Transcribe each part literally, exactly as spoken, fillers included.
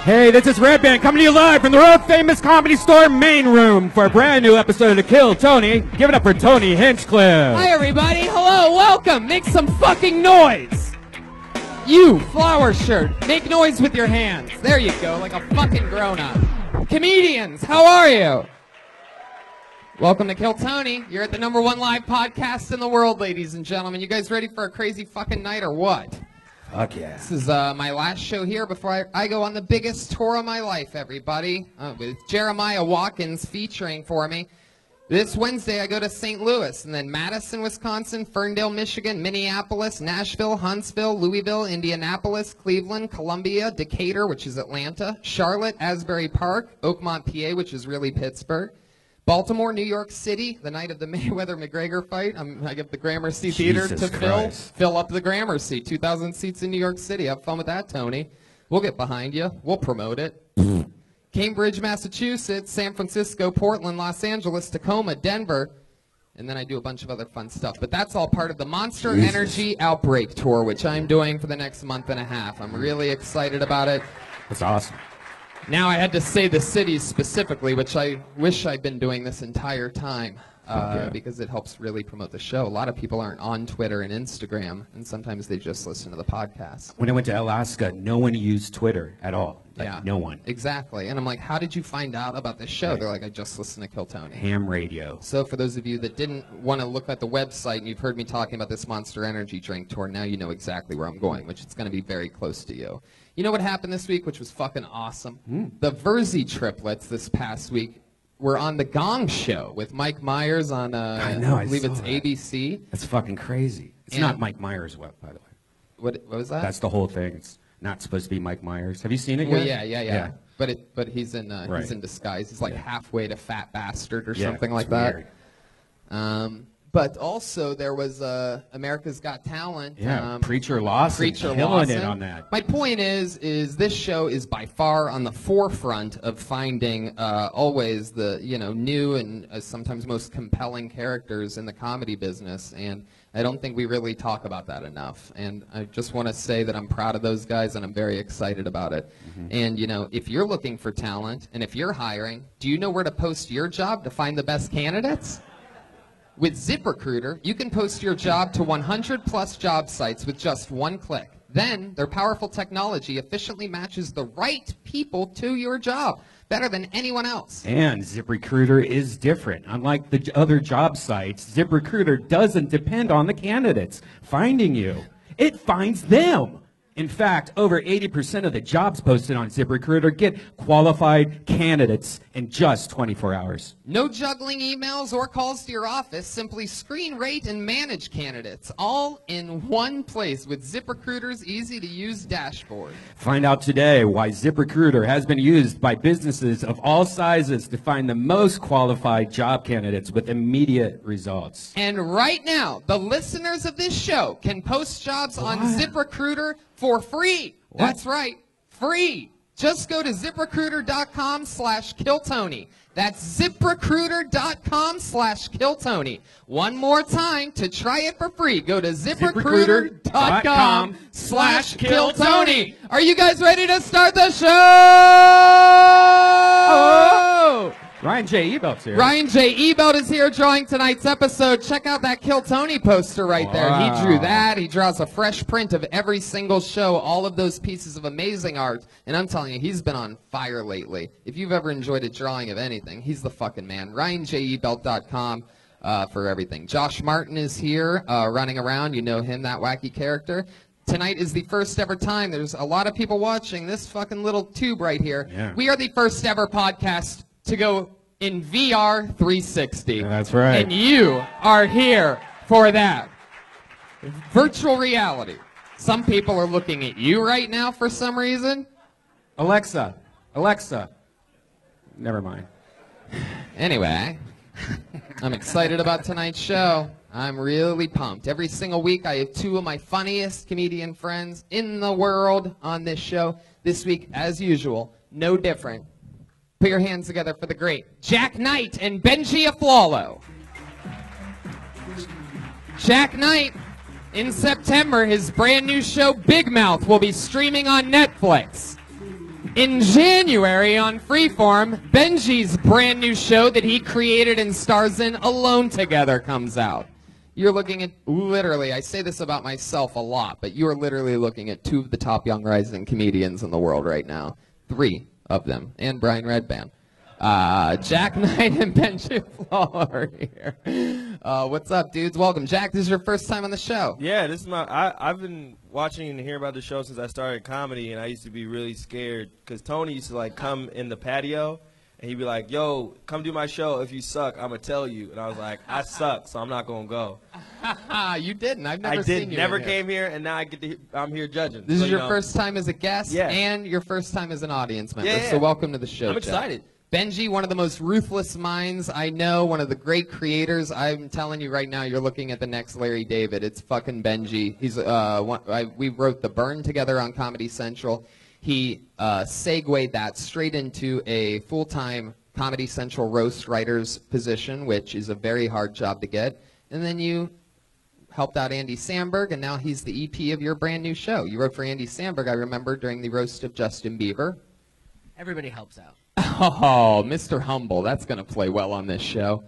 Hey, this is Redban coming to you live from the world famous Comedy Store main room for a brand new episode of The Kill Tony. Give it up for Tony Hinchcliffe. Hi everybody, hello, welcome. Make some fucking noise. You, flower shirt, make noise with your hands. There you go, like a fucking grown-up. Comedians, how are you? Welcome to Kill Tony. You're at the number one live podcast in the world, ladies and gentlemen. You guys ready for a crazy fucking night or what? Fuck yeah. This is uh, my last show here before I, I go on the biggest tour of my life, everybody. Uh, with Jeremiah Watkins featuring for me. This Wednesday I go to Saint Louis, and then Madison, Wisconsin, Ferndale, Michigan, Minneapolis, Nashville, Huntsville, Louisville, Indianapolis, Cleveland, Columbia, Decatur, which is Atlanta, Charlotte, Asbury Park, Oakmont, P A, which is really Pittsburgh, Baltimore, New York City, the night of the Mayweather-McGregor fight. I'm, I get the Gramercy Theater Jesus to fill, Christ. fill up the Gramercy. two thousand seats in New York City. Have fun with that, Tony. We'll get behind you. We'll promote it. Cambridge, Massachusetts, San Francisco, Portland, Los Angeles, Tacoma, Denver. And then I do a bunch of other fun stuff. But that's all part of the Monster Jesus. Energy Outbreak Tour, which I'm doing for the next month and a half. I'm really excited about it. That's awesome. Now I had to say the cities specifically, which I wish I'd been doing this entire time, uh, yeah. because it helps really promote the show. A lot of people aren't on Twitter and Instagram, and sometimes they just listen to the podcast. When I went to Alaska, no one used Twitter at all. Like, Yeah, no one. Exactly. And I'm like, how did you find out about this show? Right. They're like, I just listened to Kill Tony. Ham radio. So for those of you that didn't want to look at the website and you've heard me talking about this Monster Energy drink tour, now you know exactly where I'm going, which is going to be very close to you. You know what happened this week, which was fucking awesome? Mm. The Verzi triplets this past week were on The Gong Show with Mike Myers on, uh, I know, I believe saw it's that. A B C. That's fucking crazy. It's And- not Mike Myers, well, by the way. What, what was that? That's the whole thing. It's not supposed to be Mike Myers. Have you seen it Well, yet? yeah, yeah, yeah, Yeah. But it, but he's in, uh, Right. he's in disguise. He's like Yeah. halfway to Fat Bastard or Yeah, something like it's that. weird. Um, but also there was uh, America's Got Talent. Yeah, um, Preacher Lawson Preacher killing Lawson. it on that. My point is, is this show is by far on the forefront of finding uh, always the you know new and uh, sometimes most compelling characters in the comedy business, and I don't think we really talk about that enough. And I just want to say that I'm proud of those guys, and I'm very excited about it. Mm-hmm. And you know, if you're looking for talent, and if you're hiring, do you know where to post your job to find the best candidates? With ZipRecruiter, you can post your job to one hundred plus job sites with just one click. Then, their powerful technology efficiently matches the right people to your job, better than anyone else. And ZipRecruiter is different. Unlike the j- other job sites, ZipRecruiter doesn't depend on the candidates finding you. It finds them. In fact, over eighty percent of the jobs posted on ZipRecruiter get qualified candidates in just twenty-four hours. No juggling emails or calls to your office. Simply screen, rate, and manage candidates, all in one place with ZipRecruiter's easy-to-use dashboard. Find out today why ZipRecruiter has been used by businesses of all sizes to find the most qualified job candidates with immediate results. And right now, the listeners of this show can post jobs on What? ZipRecruiter for free. What? That's right, free. Just go to ZipRecruiter.com slash KillTony. That's ZipRecruiter.com slash KillTony. One more time to try it for free. Go to ZipRecruiter.com slash KillTony. Are you guys ready to start the show? Oh! Ryan J. Ebelt's here. Ryan J. Ebelt is here drawing tonight's episode. Check out that Kill Tony poster right there. Wow. He drew that. He draws a fresh print of every single show, all of those pieces of amazing art. And I'm telling you, he's been on fire lately. If you've ever enjoyed a drawing of anything, he's the fucking man. Ryan J Ebelt dot com uh, for everything. Josh Martin is here uh, running around. You know him, that wacky character. Tonight is the first ever time. There's a lot of people watching this fucking little tube right here. Yeah. We are the first ever podcast to go in V R three sixty. That's right. And you are here for that. Virtual reality. Some people are looking at you right now for some reason. Alexa. Alexa. Never mind. Anyway, I'm excited about tonight's show. I'm really pumped. Every single week I have two of my funniest comedian friends in the world on this show. This week, as usual, no different. Put your hands together for the great Jack Knight and Benji Aflalo. Jack Knight, in September, his brand new show Big Mouth will be streaming on Netflix. In January on Freeform, Benji's brand new show that he created and stars in, Alone Together, comes out. You're looking at, literally, I say this about myself a lot, but you're literally looking at two of the top young rising comedians in the world right now. Three of them, and Brian Redban. Uh, Jack Knight and Benji Aflalo are here. Uh, what's up, dudes? Welcome. Jack, this is your first time on the show. Yeah, this is my. I, I've been watching and hearing about the show since I started comedy, and I used to be really scared because Tony used to like come in the patio, and he'd be like, "Yo, come do my show. If you suck, I'm gonna tell you." And I was like, "I suck, so I'm not gonna go." You didn't. I've never I seen did. you. Never in here. came here, and now I get to. I'm here judging. This so, is you your know. first time as a guest, Yeah. and your first time as an audience member. Yeah, yeah. So welcome to the show. I'm Jack. excited. Benji, one of the most ruthless minds I know, one of the great creators. I'm telling you right now, you're looking at the next Larry David. It's fucking Benji. He's uh, one, I, we wrote The Burn together on Comedy Central. He uh, segued that straight into a full-time Comedy Central roast writer's position, which is a very hard job to get. And then you helped out Andy Samberg, and now he's the E P of your brand new show. You wrote for Andy Samberg, I remember, during the roast of Justin Bieber. Everybody helps out. Oh, Mister Humble, that's going to play well on this show.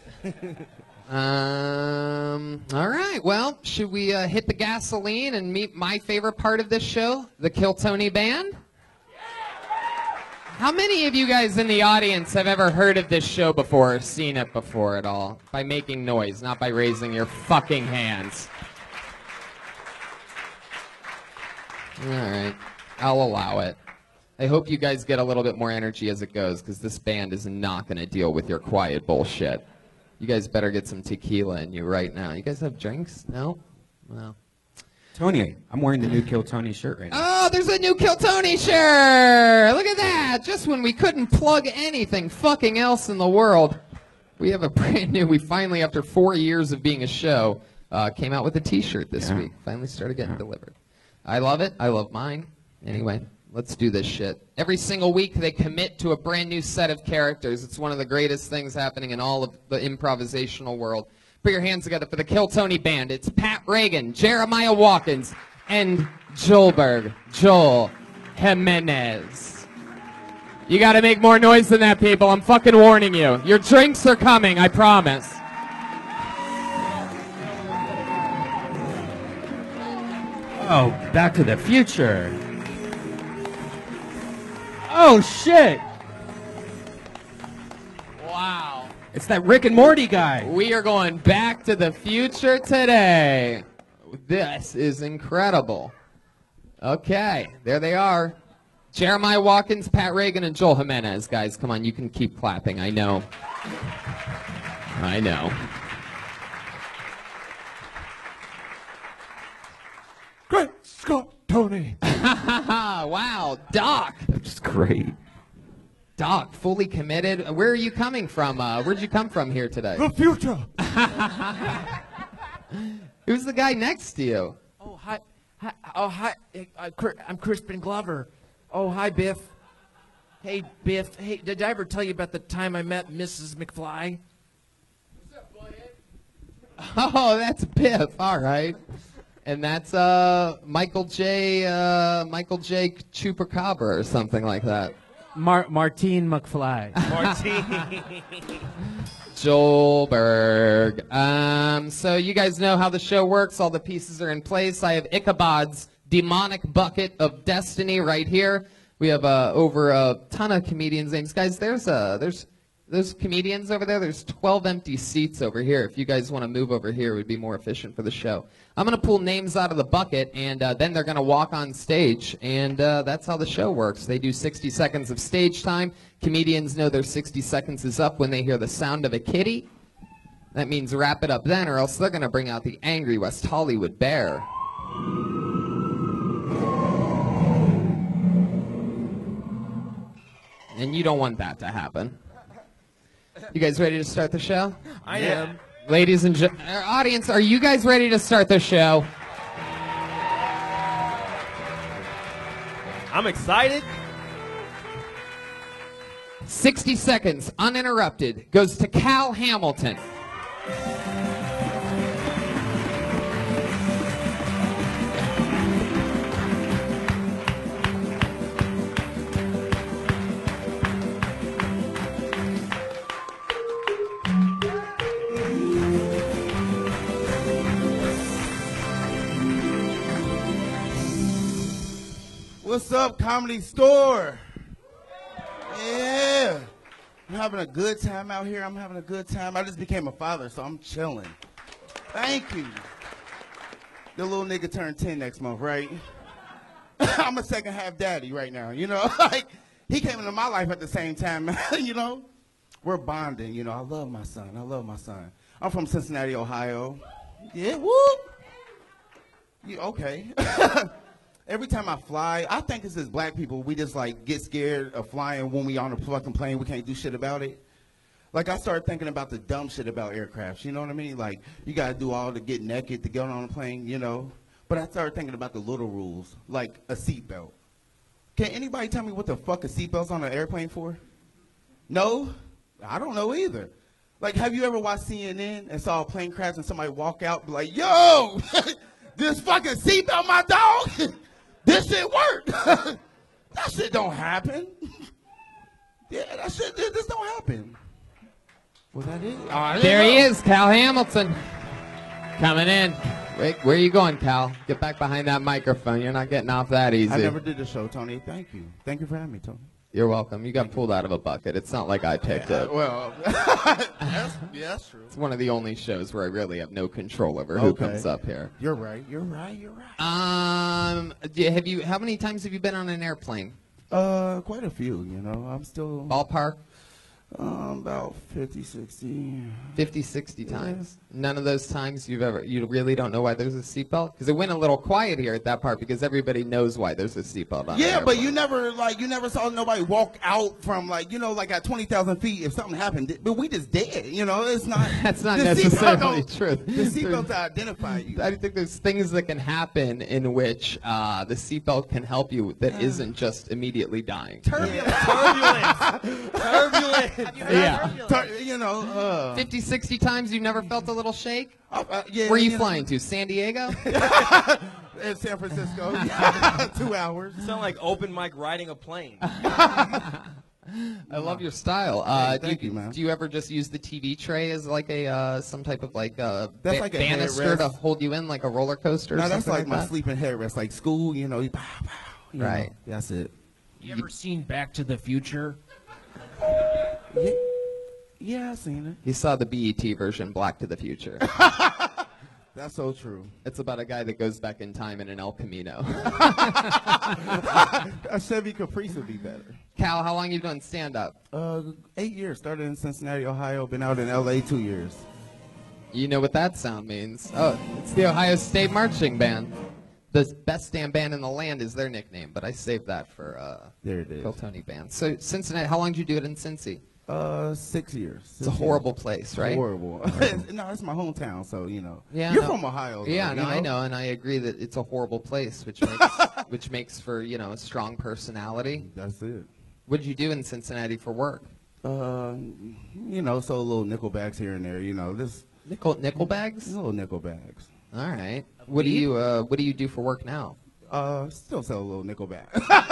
um, all right, well, should we uh, hit the gasoline and meet my favorite part of this show, the Kill Tony Band? How many of you guys in the audience have ever heard of this show before or seen it before at all? By making noise, not by raising your fucking hands. All right, I'll allow it. I hope you guys get a little bit more energy as it goes, because this band is not going to deal with your quiet bullshit. You guys better get some tequila in you right now. You guys have drinks? No? Well. Tony, I'm wearing the new Kill Tony shirt right now. Oh, there's a new Kill Tony shirt! Look at that! Just when we couldn't plug anything fucking else in the world, we have a brand new, we finally, after four years of being a show, uh, came out with a t-shirt this Yeah. week. Finally started getting yeah. delivered. I love it. I love mine. Anyway. Let's do this shit. Every single week they commit to a brand new set of characters. It's one of the greatest things happening in all of the improvisational world. Put your hands together for the Kill Tony Band. It's Pat Reagan, Jeremiah Watkins, and Joelberg, Joel Jimenez. You gotta make more noise than that, people. I'm fucking warning you. Your drinks are coming, I promise. Oh, Back to the Future. Oh, shit. Wow. It's that Rick and Morty guy. We are going back to the future today. This is incredible. Okay, there they are. Jeremiah Watkins, Pat Reagan, and Joel Jimenez. Guys, come on, you can keep clapping. I know. I know. Great Scott, Tony. Wow, Doc. That's great. Doc, fully committed. Where are you coming from? Uh, where'd you come from here today? The future. Who's the guy next to you? Oh, hi. hi oh, hi. Uh, I'm Crispin Glover. Oh, hi, Biff. Hey, Biff. Hey, did I ever tell you about the time I met Missus McFly? What's up, boy? Oh, that's Biff. All right. And that's uh, Michael J. Uh, Michael J. Chupacabra or something like that. Mar Martine McFly. Martine. Joelberg. Um, so you guys know how the show works. All the pieces are in place. I have Ichabod's demonic bucket of destiny right here. We have uh, over a ton of comedians' names. Guys, there's uh, there's those comedians over there. There's twelve empty seats over here. If you guys want to move over here, it would be more efficient for the show. I'm going to pull names out of the bucket, and uh, then they're going to walk on stage, and uh, that's how the show works. They do sixty seconds of stage time. Comedians know their sixty seconds is up when they hear the sound of a kitty. That means wrap it up then, or else they're going to bring out the angry West Hollywood bear. And you don't want that to happen. You guys ready to start the show? I am. Ladies and gentlemen, audience, are you guys ready to start the show? I'm excited. sixty seconds, uninterrupted, goes to Cal Hamilton. What's up, Comedy Store? Yeah. I'm having a good time out here. I'm having a good time. I just became a father, so I'm chilling. Thank you. The little nigga turned ten next month, right? I'm a second half daddy right now, you know? Like, he came into my life at the same time, you know? We're bonding, you know? I love my son. I love my son. I'm from Cincinnati, Ohio. Yeah, whoop. You, okay. Every time I fly, I think it's as black people, we just like get scared of flying when we on a fucking plane. We can't do shit about it. Like I started thinking about the dumb shit about aircrafts. You know what I mean? Like you gotta do all to get naked to get on a plane. You know. But I started thinking about the little rules, like a seatbelt. Can anybody tell me what the fuck a seatbelt's on an airplane for? No, I don't know either. Like, have you ever watched C N N and saw a plane crash and somebody walk out and be like, "Yo, this fucking seatbelt, my dog." This shit work. That shit don't happen. Yeah, that shit, this don't happen. Was that it? Oh, there he is, Cal Hamilton. Coming in. Wait, where are you going, Cal? Get back behind that microphone. You're not getting off that easy. I never did the show, Tony. Thank you. Thank you for having me, Tony. You're welcome. You got pulled out of a bucket. It's not like I picked Yeah, it. well, that's, yeah, that's true. It's one of the only shows where I really have no control over who Okay. comes up here. You're right. You're right. You're right. Um, do you- have you? How many times have you been on an airplane? Uh, quite a few, you know. I'm still Ballpark? um, about fifty, sixty. fifty, sixty times. None of those times you've ever, you really don't know why there's a seatbelt? Because it went a little quiet here at that part because everybody knows why there's a seatbelt on Yeah, an but you airplane. never, like, you never saw nobody walk out from, like, you know, like at twenty thousand feet if something happened. But we just dead, you know? It's not. That's not the seatbelt necessarily don't- true. The seatbelt to identify you. I think there's things that can happen in which uh, the seatbelt can help you that isn't just immediately dying. Turbulence. Turbulence. Turbulence. Yeah. Tur- You know, uh, fifty, sixty times you've never felt a little shake? uh, uh, yeah. Where are you know, flying to? San Diego? In San Francisco. Two hours. You sound like open mic riding a plane. I love your style. Uh, Hey, do thank you, man. Do you ever just use the T V tray as like a uh, some type of like uh, That's ba- like a banister to headrest. hold you in like a roller coaster? Or No, that's something like my that? sleeping headrest, like school, you know. You, pow, pow, you know. Right. That's it. You ever seen Back to the Future? Yeah, yeah, I seen it. You saw the B E T version, Black to the Future. That's so true. It's about a guy that goes back in time in an El Camino. A Chevy Caprice would be better. Cal, how long you done stand up? Uh, eight years. Started in Cincinnati, Ohio. Been out in L A two years. You know what that sound means. Oh, it's the Ohio State Marching Band. The best damn band in the land is their nickname, but I saved that for uh, There it is. Phil Tony Band. So Cincinnati, how long did you do it in Cincy? Uh, six years. It's a horrible place, right? Horrible. No, it's my hometown, so you know. Yeah, You're no. from Ohio. Though, Yeah, you no, I know, and I agree that it's a horrible place, which makes which makes for you know a strong personality. That's it. What did you do in Cincinnati for work? Uh, you know, so little nickel bags here and there. You know, this Nickel nickel bags. little nickel bags. All right. What do you uh, What do you do for work now? Uh, still sell a little nickel bag.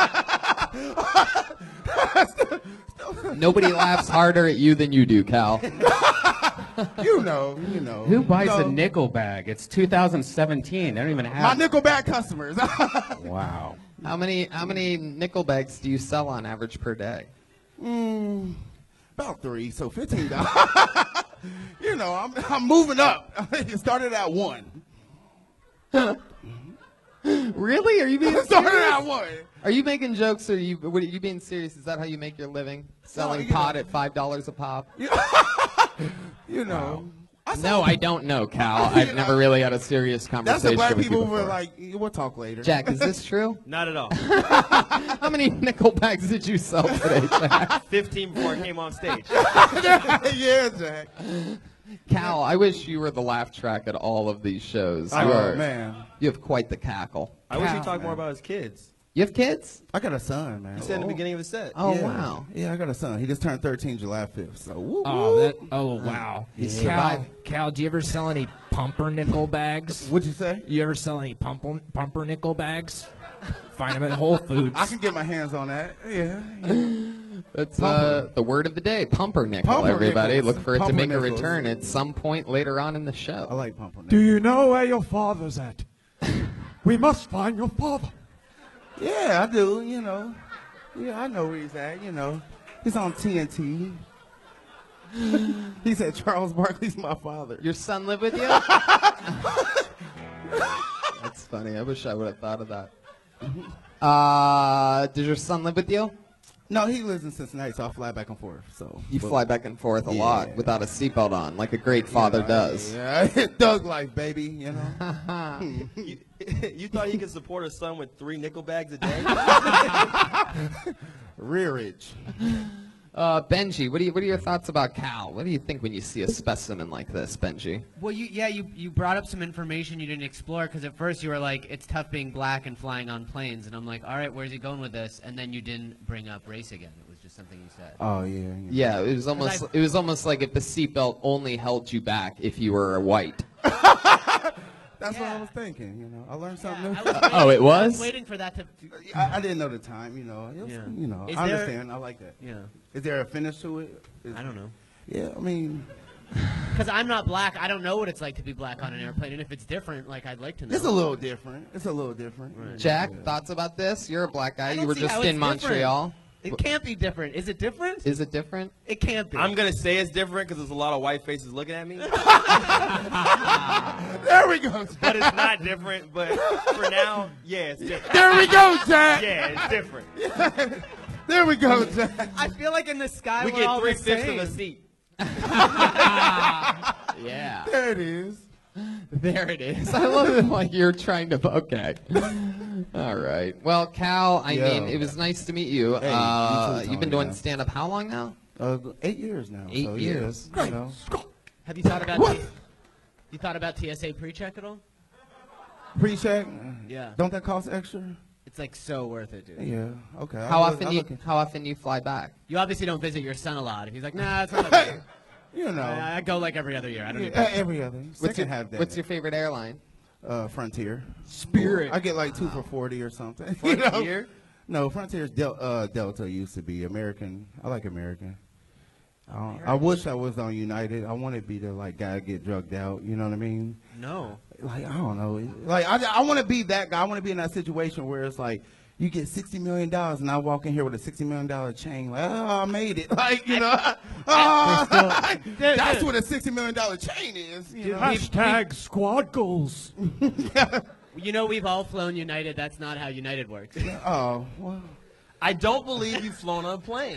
Nobody laughs harder at you than you do, Cal. You know, you know. Who buys No, a nickel bag? It's two thousand seventeen. They don't even My have. nickel bag customers. Wow. How many How many nickel bags do you sell on average per day? mm, about three, so fifteen dollars. You know, I'm I'm moving up. It started at one. Really? Are you being It started serious? at one. Are you making jokes or are you what, are you being serious? Is that how you make your living? Selling you pot know. at five dollars a pop? You know. I saw- No, I don't know, Cal. I've never really had a serious That's conversation the black with you people before. were like, we'll talk later. Jack, is this true? Not at all. How many nickel bags did you sell today, Jack? fifteen before I came on stage. Yeah, Jack. Cal, I wish you were the laugh track at all of these shows. Oh, You are- man. You have quite the cackle. I wish Cow, he'd talk more man. about his kids. You have kids? I got a son, man. He said in the beginning of the set. Oh, yeah. wow. Yeah, I got a son. He just turned thirteen July fifth. So, woo, Oh, woo. that. Oh, wow. He Cal, survived. Cal, do you ever sell any pumpernickel bags? What'd you say? You ever sell any pumper, pumpernickel bags? Find them at Whole Foods. I can get my hands on that. Yeah. That's uh, the word of the day, pumpernickel, Pumpernickels. everybody. Look for it to make a Pumpernickels. return at some point later on in the show. I like pumpernickel. Do you know where your father's at? We must find your father. Yeah, I do, you know. Yeah, I know where he's at, you know. He's on T N T. He said Charles Barkley's my father. Your son live with you? That's funny. I wish I would have thought of that. Uh, does your son live with you? No, he lives in Cincinnati, so I fly back and forth. So You but, fly back and forth a yeah. lot without a seatbelt on, like a great father you know, does. Yeah, Thug life, baby, you know. You, you thought he could support a son with three nickel bags a day? Rearage. Uh, Benji, what do you what are your thoughts about Cal? What do you think when you see a specimen like this, Benji? Well, you yeah, you you brought up some information you didn't explore because at first you were like, it's tough being black and flying on planes, and I'm like, all right, where's he going with this? And then you didn't bring up race again. It was just something you said. Oh yeah. Yeah, it was almost it was almost like if the seatbelt only held you back if you were white. That's Yeah. what I was thinking. You know, I learned Yeah, something new. I was waiting, Oh, it I was? was waiting for that to. I, I didn't know the time. You know, it was, Yeah. you know, Is I there- understand. I like that. Yeah, Is there a finish to it? Is, I don't know. Yeah, I mean, Because I'm not black, I don't know what it's like to be black on an airplane, and if it's different, like I'd like to know. it's a little different. It's a little different. Jack, Yeah. thoughts about this? You're a black guy. I You don't were see just how in it's different. Montreal. It can't be different. Is it different? Is it different? It can't be. I'm going to say it's different because there's a lot of white faces looking at me. There we go. But it's not different. But for now, yeah, it's different. There we go, Jack. Yeah, it's different. There we go, Jack. I feel like in the sky We we're get all three the fifths same. of a seat. Yeah. There it is. There it is. I love it like you're trying to. Okay. All right. Well, Cal, I Yo. mean, it was nice to meet you. Hey, you uh, too, you've been Tony, doing man. stand up how long now? Uh, eight years now. Eight so, years. Yeah, you know. Have you thought about T- you thought about T S A pre-check at all? Pre-check. Yeah. Don't that cost extra? It's like so worth it, dude. Yeah. Okay. How I'll often look- you I'll look How often you fly back? You obviously don't visit your son a lot. If he's like, nah, it's not that big. in- You know. I, I go like every other year. I don't Yeah, even. every other. What's Second your, half day. what's your favorite airline? uh, Frontier? Spirit. I get like two for forty or something. you know? Frontier? No, Frontier's Del- uh, Delta used to be American. I like American. I, don't- I wish I was on United. I want to be the like guy get drugged out. You know what I mean? No. Like I don't know. Like I, I want to be that guy. I want to be in that situation where it's like you get sixty million dollars and I walk in here with a sixty million dollar chain. Like oh, I made it. Like you know, oh, that's what a sixty million dollar chain is. You know? Hashtag squad goals. You know we've all flown United. That's not how United works. Oh well. I don't believe you've flown on a plane.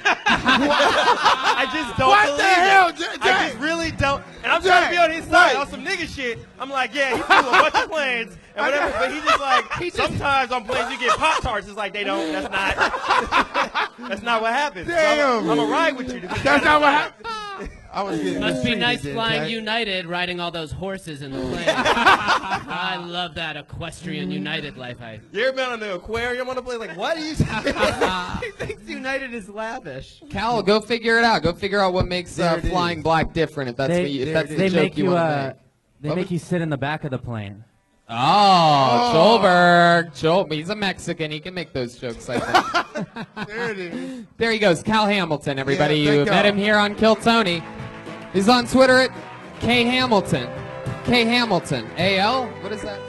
I just don't What believe the hell, it. Jay- I Jay? just really don't. And I'm trying to be on his side Jay. on some nigga shit. I'm like, yeah, he flew a bunch of planes and whatever. But he just like, sometimes on planes you get Pop Tarts. It's like they don't. That's not. That's not what happens. So Damn. I'm gonna ride with you. To That's not what happened. I was getting Must be mistreated nice there, flying Jack. United, riding all those horses in the plane. I love that equestrian United life. I. You ever been on the aquarium on a plane? Like, what are you? He thinks United is lavish. Cal, go figure it out. Go figure out what makes There uh, it is. flying black different. If that's They- what you, if there that's it the They is. joke make you you, want to uh, make. they What make was- you sit in the back of the plane. Oh, Joelberg. Joel, he's a Mexican. He can make those jokes, I think. There it is. There he goes, Cal Hamilton, everybody. Yeah, you thank met y'all. him here on Kill Tony. He's on Twitter at K Hamilton. K Hamilton. A L? What is that?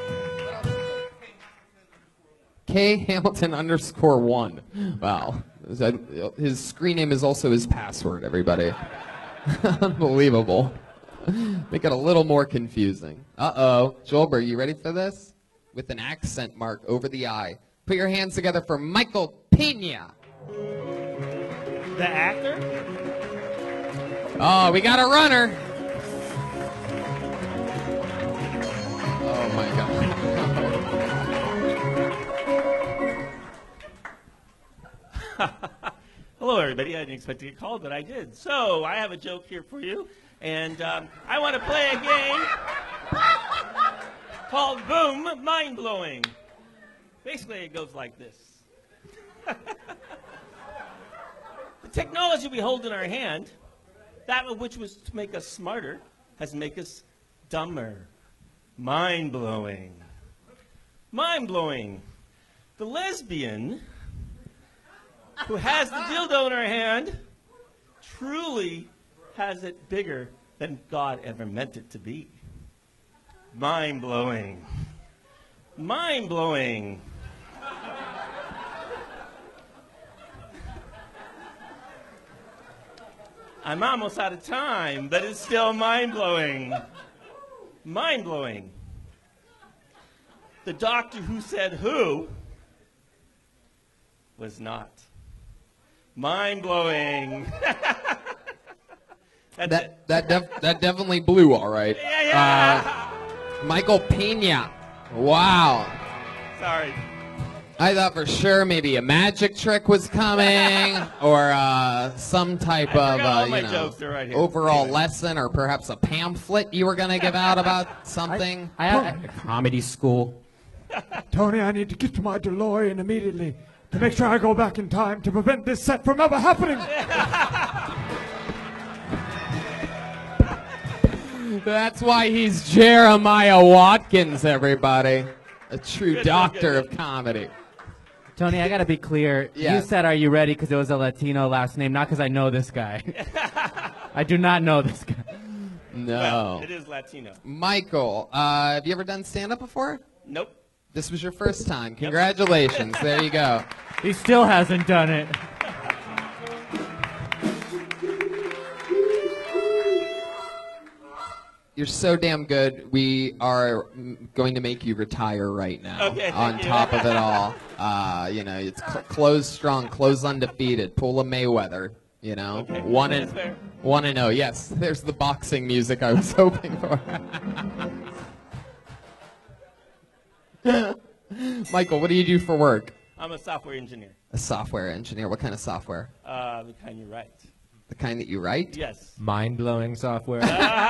K Hamilton underscore one. Wow. Is that- His screen name is also his password, everybody. Unbelievable. Make it a little more confusing. Uh-oh. Joelberg, you ready for this? With an accent mark over the I. Put your hands together for Michael Pena. The actor? Oh, we got a runner. Oh my God. Hello, everybody. I didn't expect to get called, but I did. So, I have a joke here for you, and um, I want to play a game called Boom Mind Blowing. Basically, it goes like this. The technology we hold in our hand, that of which was to make us smarter, has made us dumber. Mind blowing. Mind blowing. The lesbian who has the dildo in her hand truly has it bigger than God ever meant it to be. Mind blowing. Mind blowing. I'm almost out of time, but it's still mind-blowing. Mind-blowing. The doctor who said who was not. Mind-blowing. That's That it. that def that definitely blew all right. Yeah, yeah. Uh, Michael Pena. Wow. Sorry. I thought for sure maybe a magic trick was coming, or uh, some type I of forgot all uh, my you know jokes, they're right here. overall Anyway. lesson, or perhaps a pamphlet you were gonna give out about something. I, I, A comedy school. Tony, I need to get to my DeLorean immediately to make sure I go back in time to prevent this set from ever happening. That's why he's Jeremiah Watkins, everybody. A true Good, doctor good. of comedy. Tony, I gotta be clear. Yes. You said, "Are you ready?" Because it was a Latino last name, not because I know this guy. I do not know this guy. No. Well, it is Latino. Michael, uh, have you ever done stand-up before? Nope. This was your first time. Congratulations. There you go. He still hasn't done it. You're so damn good. We are mm, going to make you retire right now. Okay, thank on you. top of it all, uh, you know, it's cl- close strong, close undefeated. Pull a Mayweather. You know, Okay, one that's and fair. one and oh. Yes, there's the boxing music I was hoping for. Michael, what do you do for work? I'm a software engineer. A software engineer. What kind of software? Uh, the kind you write. The kind that you write? Yes. Mind-blowing software.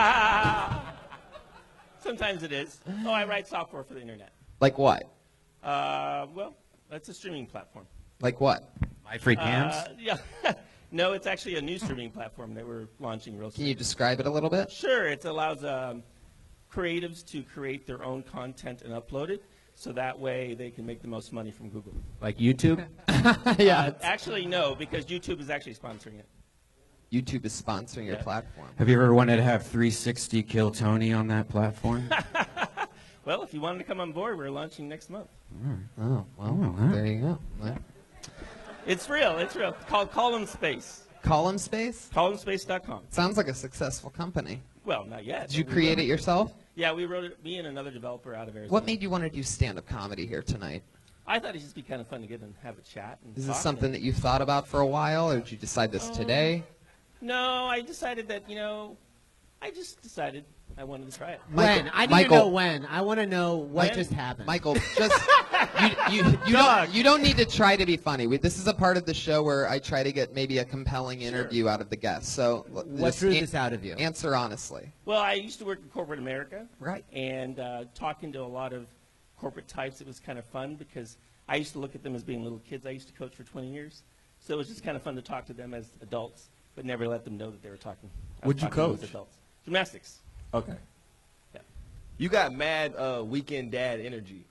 Sometimes it is. Oh, I write software for the internet. Like what? Uh, well, that's a streaming platform. Like what? My free cams. Uh, yeah. No, it's actually a new streaming platform that we're launching real soon. Can you describe it a little bit? Sure. It allows um, creatives to create their own content and upload it, so that way they can make the most money from Google. Like YouTube? Yeah. Uh, actually, no, because YouTube is actually sponsoring it. YouTube is sponsoring your Yeah. platform. Have you ever wanted to have three sixty Kill Tony on that platform? Well, if you wanted to come on board, we're launching next month. Oh, well, Oh, huh. there you go. Well, It's real. It's real. It's called Column Space. Column Space? column space dot com. Sounds like a successful company. Well, not yet. Did you We create wrote it yourself? Yeah, we wrote it, me and another developer out of Arizona. What made you want to do stand-up comedy here tonight? I thought it'd just be kind of fun to get and have a chat. And Is talk this something that you've thought about for a while, or did you decide this Um, today? No, I decided that, you know, I just decided I wanted to try it. Michael- When? I need Michael- to know when. I want to know what When? just happened. Michael, just you, you, you don't you don't need to try to be funny. We, this is a part of the show where I try to get maybe a compelling interview out of the guests. So l- What just drew an- this out of you? Answer honestly. Well, I used to work in corporate America. Right. And uh, talking to a lot of corporate types, it was kind of fun because I used to look at them as being little kids. I used to coach for twenty years. So it was just kind of fun to talk to them as adults, but never let them know that they were talking. I was What'd you talking to them as coach? Adults. Gymnastics. Okay. Yeah. You got mad uh, weekend dad energy.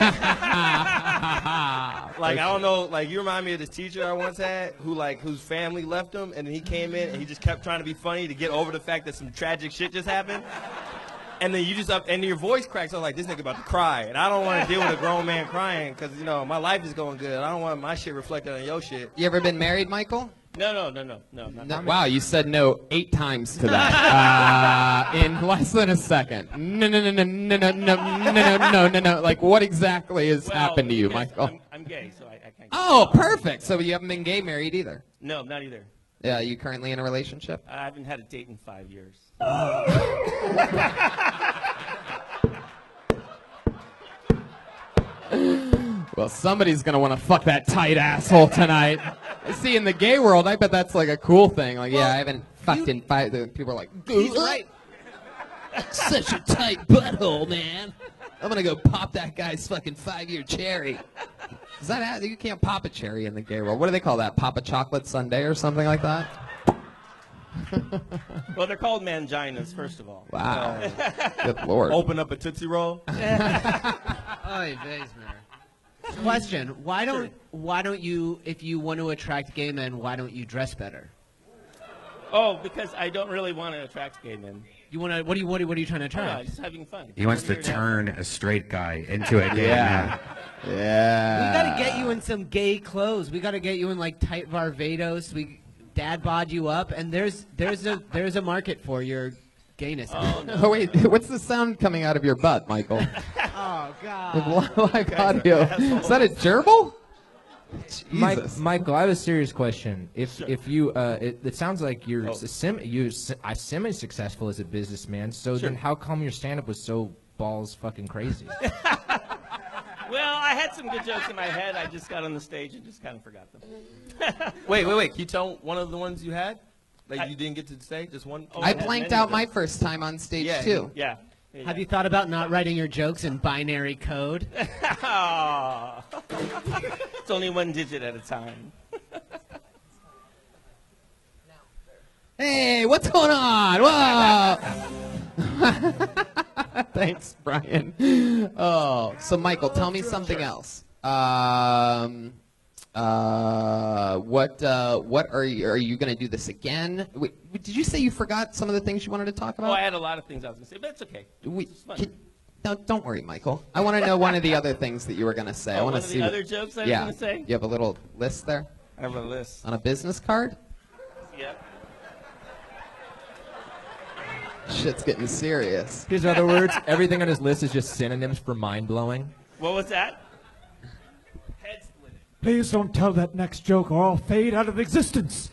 Like I don't know, like you remind me of this teacher I once had who like whose family left him and then he came in and he just kept trying to be funny to get over the fact that some tragic shit just happened. And then you just up and your voice cracks. I was like, this nigga about to cry, and I don't want to deal with a grown man crying because you know my life is going good. I don't want my shit reflected on your shit. You ever been married, Michael? No, no, no, no, no. Not No, wow, you said no eight times to that uh, in less than a second. No, no, no, no, no, no, no, no, no, no, no, no. Like, what exactly has Well, happened to you, because Michael? I'm, I'm gay, so I, I can't. Oh, perfect. So you haven't been gay married either. No, not either. Yeah, are you currently in a relationship? I haven't had a date in five years. Well, somebody's gonna want to fuck that tight asshole tonight. See, in the gay world, I bet that's like a cool thing. Like, yeah, I haven't fucked in five. the People are like, He's right. such a tight butthole, man. I'm gonna go pop that guy's fucking five-year cherry. Is that how- you can't pop a cherry in the gay world? What do they call that? Pop a chocolate sundae or something like that? Well, they're called manginas, first of all. Wow. Good lord. Open up a Tootsie Roll. Oy vey, man. Question: Why don't Sure. Why don't you, if you want to attract gay men, why don't you dress better? Oh, because I don't really want to attract gay men. You want to? What do you? What, do, what are you trying to Oh, no, attract? just having fun. He wants I'm to here have turn a straight guy into a gay Yeah. man. Yeah. We gotta get you in some gay clothes. We gotta get you in like tight Barbados. We dad bod you up, and there's there's a there's a market for your gayness. Oh, no. Oh, wait, what's the sound coming out of your butt, Michael? Oh, God. Live audio. Is that a gerbil? Mike, Jesus. Michael, I have a serious question. If Sure. if you, uh, it, it sounds like you're Oh. a sim, you're se- uh, semi-successful as a businessman. So Sure. then, how come your stand-up was so balls fucking crazy? Well, I had some good jokes in my head. I just got on the stage and just kind of forgot them. Wait, wait, wait. Can you tell one of the ones you had? Like I- you didn't get to say? Just one? Oh, I had blanked many out of my them. first time on stage, Yeah, too. Yeah. yeah. Have you thought about not writing your jokes in binary code? Aw. It's only one digit at a time. Hey, what's going on? Whoa! Thanks, Brian. Oh, so Michael, tell me something else. Um, uh, what uh, what are you? Are you going to do this again? Wait, did you say you forgot some of the things you wanted to talk Oh, about? I had a lot of things I was going to say, but it's okay. We, It's fun. can, no, don't worry, Michael. I want to know one of the other things that you were going to say. I Oh, want one to of see the what- other jokes I was yeah. going to say? You have a little list there I have a list. on a business card. Yep. Shit's getting serious. His other words, everything on his list is just synonyms for mind-blowing. What was that? Head splitting. Please don't tell that next joke or I'll fade out of existence.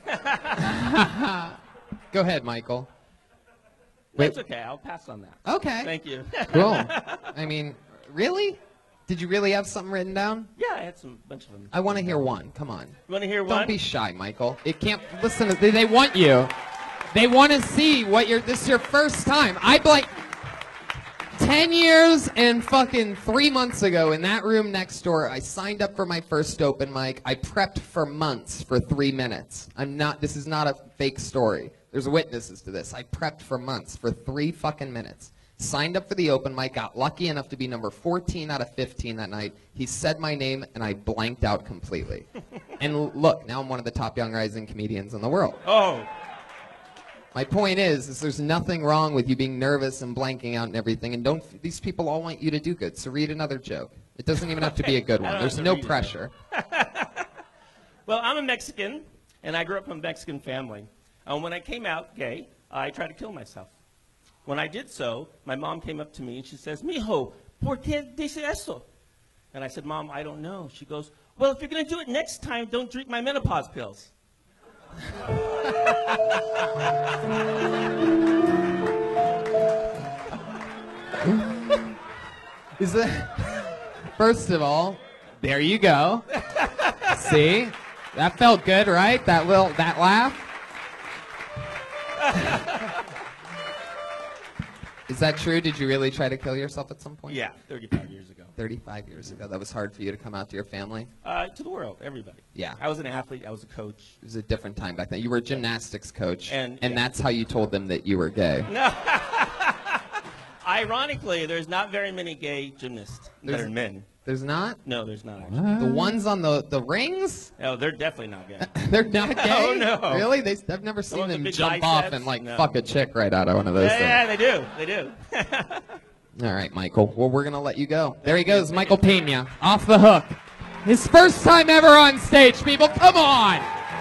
Go ahead, Michael. That's okay. I'll pass on that. Okay. Thank you. Cool. I mean, really? Did you really have something written down? Yeah, I had some bunch of them. I want to hear one. Come on. You want to hear one? Don't be shy, Michael. It can't. Listen, they, they want you. They want to see what you're. This is your first time. I like ten years and fucking three months ago in that room next door. I signed up for my first open mic. I prepped for months for three minutes. I'm not. This is not a fake story. There's witnesses to this. I prepped for months for three fucking minutes. Signed up for the open mic, got lucky enough to be number fourteen out of fifteen that night. He said my name, and I blanked out completely. And look, now I'm one of the top young rising comedians in the world. Oh. My point is, is there's nothing wrong with you being nervous and blanking out and everything, and don't. These people all want you to do good, so read another joke. It doesn't even have to be a good I one. don't There's have to no read it. pressure. Well, I'm a Mexican, and I grew up in a Mexican family. And when I came out gay, I tried to kill myself. When I did so, my mom came up to me and she says, "Mijo, ¿por qué dice eso?" And I said, "Mom, I don't know." She goes, "Well, if you're going to do it next time, don't drink my menopause pills." Is that? First of all, there you go. See, that felt good, right? That little, that laugh. Is that true? Did you really try to kill yourself at some point? Yeah, thirty-five years ago. thirty-five years ago. That was hard for you to come out to your family? Uh, to the world, everybody. Yeah. I was an athlete. I was a coach. It was a different time back then. You were a gymnastics coach, And- and yeah. that's how you told them that you were gay. No. Ironically, there's not very many gay gymnasts that There's- are men. There's not? No, there's not actually. The ones on the, the rings? No, they're definitely not gay. They're not gay? Oh, no. Really? They, I've never seen ones with them big jump off biceps? and, like, No. fuck a chick right out of one of those Yeah, things. yeah, they do. They do. All right, Michael. Well, we're going to let you go. There he goes, Michael Pena, off the hook. His first time ever on stage, people. Come on.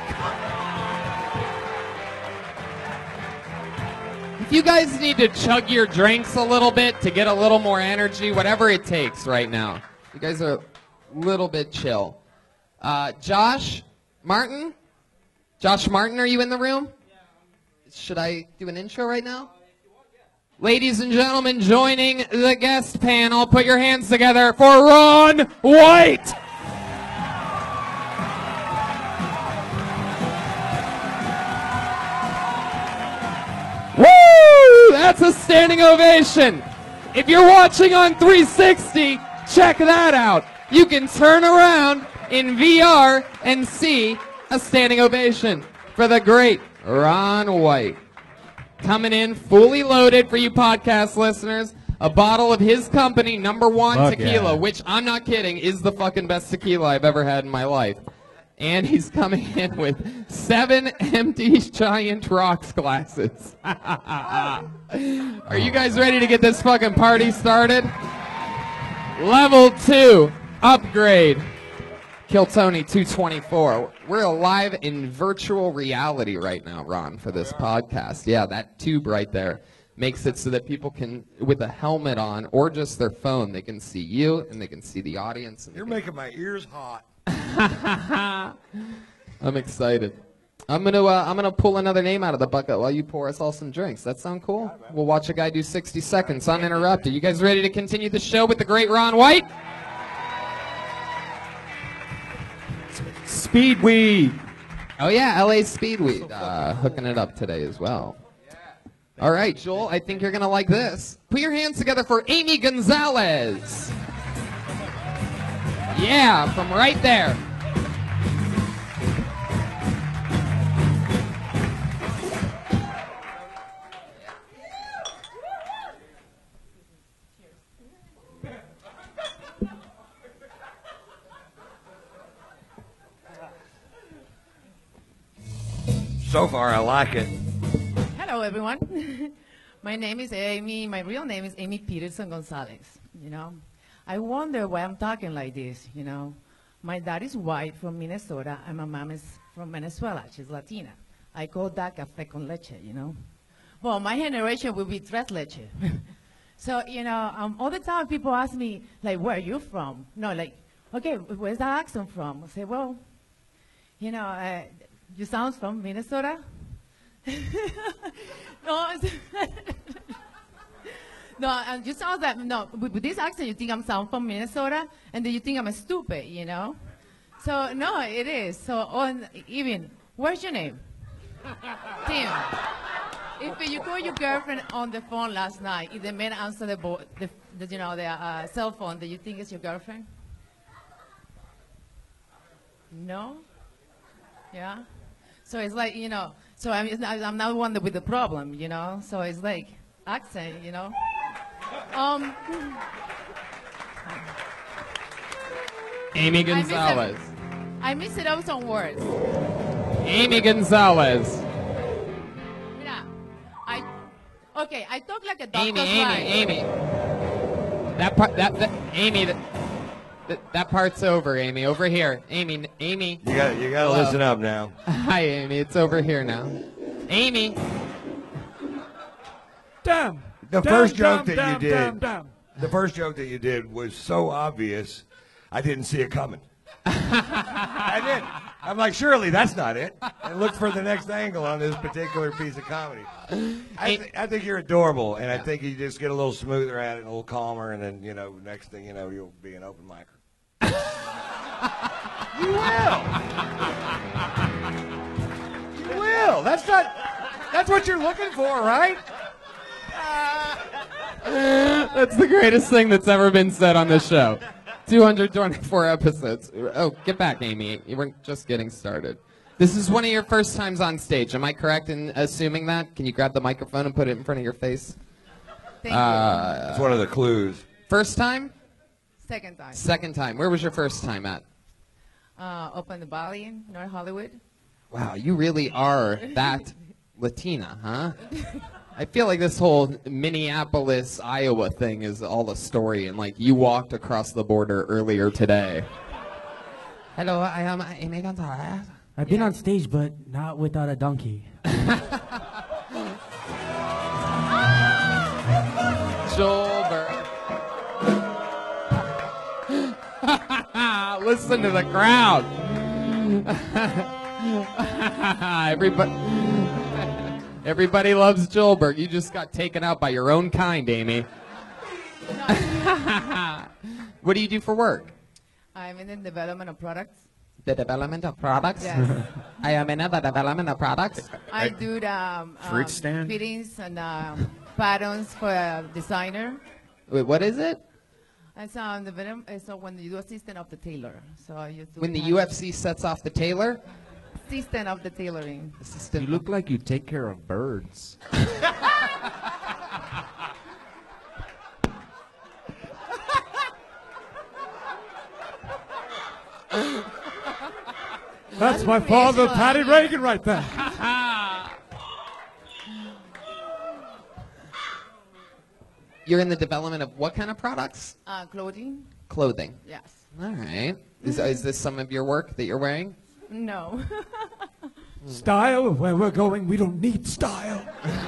If you guys need to chug your drinks a little bit to get a little more energy, whatever it takes right now. You guys are a little bit chill. Uh, Josh Martin? Josh Martin, are you in the room? Should I do an intro right now? Ladies and gentlemen, joining the guest panel, put your hands together for Ron White. Woo! That's a standing ovation. If you're watching on three sixty, check that out. You can turn around in V R and see a standing ovation for the great Ron White. Coming in fully loaded for you podcast listeners, a bottle of his company, number one Fuck tequila, yeah. which I'm not kidding, is the fucking best tequila I've ever had in my life. And he's coming in with seven empty giant rocks glasses. Are you guys ready to get this fucking party started? Level two, upgrade. Kill Tony two twenty-four. We're live in virtual reality right now, Ron, for this podcast. Yeah, that tube right there makes it so that people can, with a helmet on or just their phone, they can see you and they can see the audience. And You're making my ears hot. I'm excited. I'm gonna uh, I'm gonna pull another name out of the bucket while you pour us all some drinks. That sound cool? We'll watch a guy do sixty seconds uninterrupted. You guys ready to continue the show with the great Ron White? Speedweed. Oh yeah, L A Speedweed, uh, hooking it up today as well. All right, Joel, I think you're gonna like this. Put your hands together for Amy Gonzalez. Yeah, from right there. So far, I like it. Hello, everyone. My name is Amy. My real name is Amy Peterson Gonzalez. You know, I wonder why I'm talking like this. You know, my dad is white from Minnesota, and my mom is from Venezuela. She's Latina. I call that café con leche. You know, well, my generation will be tres leche. So you know, um, all the time people ask me like, "Where are you from?" No, like, okay, where's that accent from? I say, well, you know. Uh, You sound from Minnesota? No, no, and you sound that, no, with, with this accent you think I'm sound from Minnesota, and then you think I'm a stupid, you know? So, no, it is. So, on, even, where's your name? Tim. If you call your girlfriend on the phone last night, if the man answer the, bo the, the you know, the uh, cell phone, do you think it's your girlfriend? No? Yeah? So it's like, you know, so I'm, I'm not one with the problem, you know? So it's like accent, you know? Um, Amy Gonzalez. I mix it up some words. Amy Gonzalez. Mira, I, okay, I talk like a doctor's Amy, Amy, wife. Amy. That part, that, that, Amy, that, that, that part's over, Amy. Over here. Amy, Amy. You got you got to Hello. listen up now. Hi, Amy. It's over here now. Amy. Damn. The Damn, first joke damn, that you damn, did, damn, damn. the first joke that you did was so obvious, I didn't see it coming. I didn't. I'm like, surely that's not it. And look for the next angle on this particular piece of comedy. I, th I think you're adorable, and I think you just get a little smoother at it, and a little calmer, and then, you know, next thing you know, you'll be an open micer. You will. You will. That's not. That's what you're looking for, right? That's the greatest thing that's ever been said on this show. two hundred twenty-four episodes. Oh, get back, Amy. You weren't just getting started. This is one of your first times on stage. Am I correct in assuming that? Can you grab the microphone and put it in front of your face? Thank Uh, That's one of the clues. First time? you. Second time. Second time. Where was your first time at? Uh, up in the valley in North Hollywood. Wow, you really are that Latina, huh? I feel like this whole Minneapolis, Iowa thing is all a story, and like you walked across the border earlier today. Hello, I am Amy Gonzalez. I've been on stage, but not without a donkey. Joelberg. Listen to the crowd. Everybody, everybody loves Joelberg. You just got taken out by your own kind, Amy. What do you do for work? I'm in the development of products. The development of products? Yes. I am in the development of products. I do the um, Fruit um, stand? fittings and um, patterns for a designer. Wait, what is it? It's, um, the venom, it's uh, when you do assistant of the tailor. So you do When the kind U of F C sets off the tailor? assistant of the tailoring. Assistant. You look like you take care of birds. That's my father, Patty Reagan, right there. You're in the development of what kind of products? Uh, clothing. Clothing. Yes. All right. Is, is this some of your work that you're wearing? No. Style? Where we're going, we don't need style.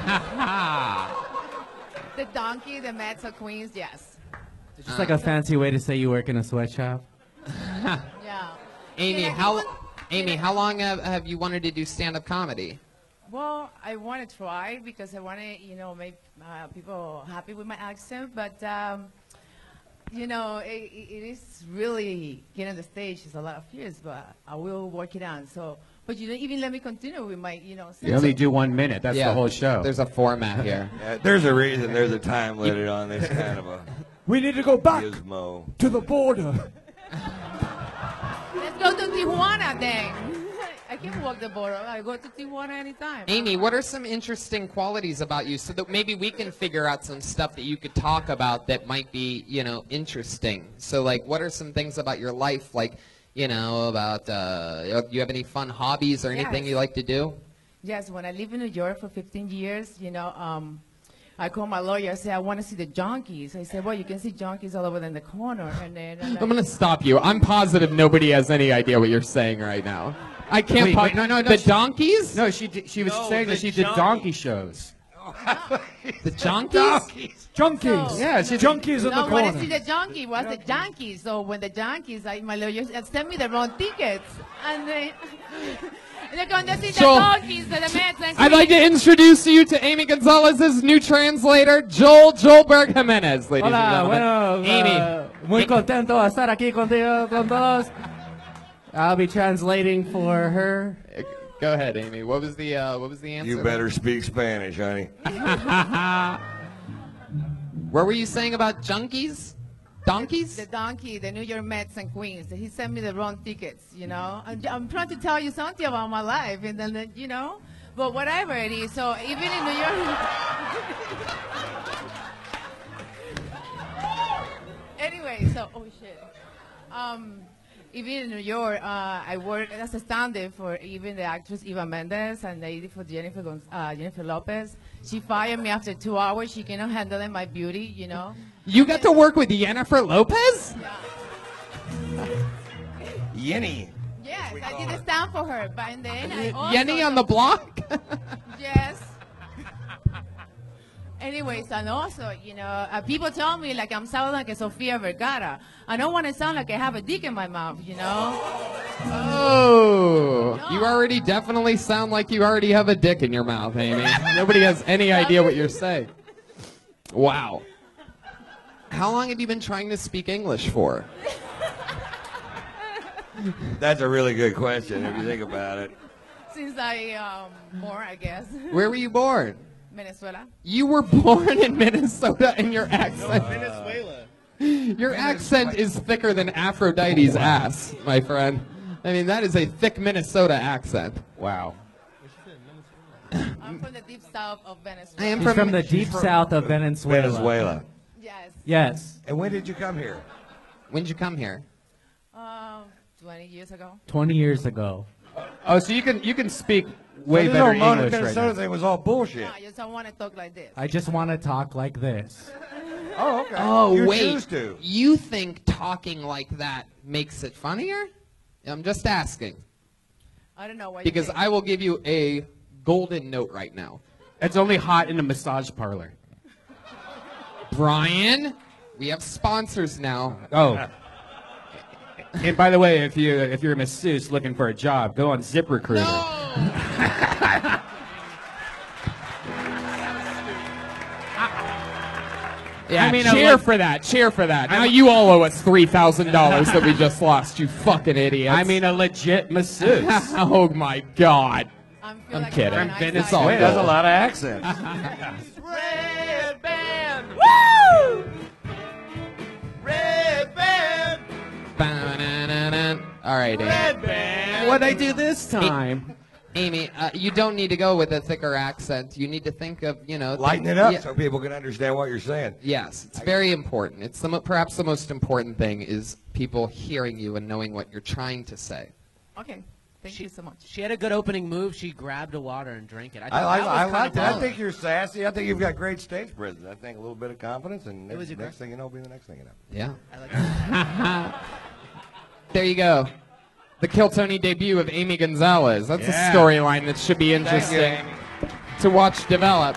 The donkey, the Mets or Queens, yes. It's just like a fancy way to say you work in a sweatshop. Yeah. Amy, Yeah, like how what- Amy, yeah. how long have, have you wanted to do stand-up comedy? Well, I want to try because I want to, you know, make uh, people happy with my accent. But, um, you know, it, it is really getting on the stage is a lot of years, but I will work it out. So, but you don't even let me continue with my, you know. You only do one minute. That's Yeah, the whole show. There's a format here. Yeah, there's a reason there's a time limit on this kind of a We need to go back gizmo. to the border. Let's go to Tijuana then. I can walk the border. I go to Tijuana anytime. Amy, what are some interesting qualities about you so that maybe we can figure out some stuff that you could talk about that might be, you know, interesting? So, like, what are some things about your life, like, you know, about, uh, do you have any fun hobbies or anything Yes. you like to do? Yes, when I lived in New York for fifteen years, you know, um, I called my lawyer. I said, I want to see the junkies. I said, well, you can see junkies all over in the corner. And then and I'm going to stop you. I'm positive nobody has any idea what you're saying right now. I can't. Wait, po- wait, no, no, no, The she- donkeys? No, she did, she was No, saying the that she did junkie. donkey shows. The junkies? Junkies. So- Yeah, she Junkies in no, the when I corner. see the junkie, was the junkies. So when the junkies, I, my lawyer uh, sent me the wrong tickets. And they, they're going to see the Joel, donkeys and the Mets and I'd like to introduce you to Amy Gonzalez's new translator, Joel Joelberg Jimenez, ladies Hola, and gentlemen. bueno, Amy. uh, muy contento de estar aquí contigo, con todos. I'll be translating for her. Go ahead, Amy. What was the uh, what was the answer? You better speak Spanish, honey. What were you saying about junkies? Donkeys? the donkey, the New York Mets and Queens. He sent me the wrong tickets, you know. I'm, I'm trying to tell you something about my life, and then, uh, you know, but whatever it is. So even in New York. Anyway, so, oh shit. Um, even in New York, uh, I work as a stand-in for even the actress Eva Mendes and the lady for Jennifer, Gonz- uh, Jennifer Lopez. She fired me after two hours. She cannot handle my beauty, you know. You got to work with Jennifer Lopez? Yenny. Yes, I did a stand for her, but in the end, I also Yenny on the block? Yes. Anyways, and also, you know, uh, people tell me like I'm sounding like a Sofia Vergara. I don't want to sound like I have a dick in my mouth, you know. Oh, you already definitely sound like you already have a dick in your mouth, Amy. Nobody has any idea what you're saying. Wow. How long have you been trying to speak English for? That's a really good question if you think about it. Since I um born, I guess. Where were you born? Venezuela. You were born in Minnesota and your accent. Venezuela. Your accent is thicker than Aphrodite's ass, my friend. I mean, that is a thick Minnesota accent. Wow. I'm from the deep south of Venezuela. I am He's from, from the deep south of Venezuela. Venezuela. Yes. Yes. And when did you come here? When did you come here? Um, twenty years ago. twenty years ago. Oh, so you can you can speak way so better this whole English right Minnesota now. thing was all bullshit. No, I just don't want to talk like this. I just want to talk like this. Oh, okay. Oh, you wait. choose to. You think talking like that makes it funnier? I'm just asking. I don't know why. Because you think. I will give you a golden note right now. It's only hot in a massage parlor. Brian, we have sponsors now. Oh. And by the way, if you if you're a masseuse looking for a job, go on ZipRecruiter. Yeah, I mean, cheer I like- for that. Cheer for that. Now you all owe us three thousand dollars that we just lost, you fucking idiots. I mean, a legit masseuse. Oh, my God. I'm, feel I'm like kidding. I'm From on Venezuela. eyesight. That's a lot of accents. Redban. Woo! Redban. Ba-na-na-na. All right, Amy. Redban. What'd I do this time? Amy, uh, you don't need to go with a thicker accent. You need to think of, you know. Lighten think- it up yeah. so people can understand what you're saying. Yes, it's very important. It's the mo- perhaps the most important thing is people hearing you and knowing what you're trying to say. Okay. Thank you so much. She had a good opening move. She grabbed a water and drank it. I, I thought like, that was I kind like of that. I baller. think you're sassy. I think you've got great stage presence. I think a little bit of confidence, and It was next, aggra- next thing you know, be the next thing you know. Yeah. I like that. there you go. The Kill Tony debut of Amy Gonzalez. That's Yeah. a storyline that should be Thank you, interesting Amy. to watch develop.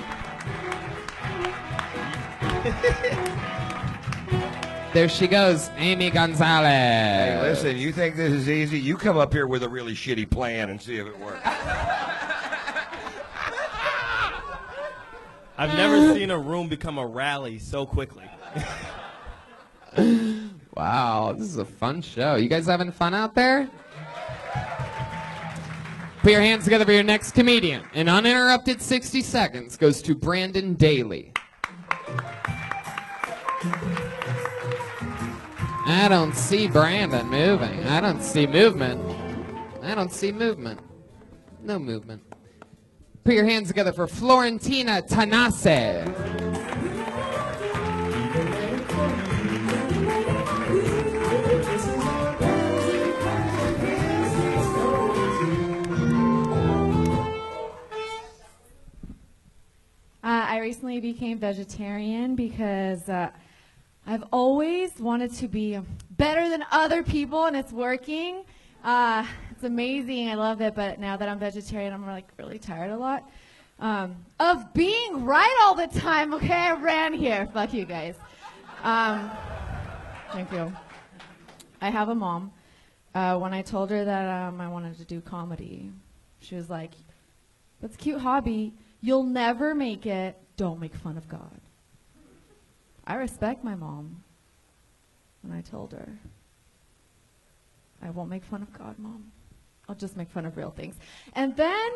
There she goes, Amy Gonzalez. Hey, listen, you think this is easy? You come up here with a really shitty plan and see if it works. I've never seen a room become a rally so quickly. Wow, this is a fun show. You guys having fun out there? Put your hands together for your next comedian. An uninterrupted sixty seconds goes to Brandon Daly. I don't see Brandon moving. I don't see movement. I don't see movement. No movement. Put your hands together for Florentina Tanase. Uh, I recently became vegetarian because uh, I've always wanted to be better than other people, and it's working. Uh, it's amazing. I love it. But now that I'm vegetarian, I'm like really tired a lot um, of being right all the time. Okay, I ran here. Fuck you guys. Um, thank you. I have a mom. Uh, when I told her that um, I wanted to do comedy, she was like, "That's a cute hobby. You'll never make it. Don't make fun of God." I respect my mom. And I told her, I won't make fun of God, Mom. I'll just make fun of real things. And then,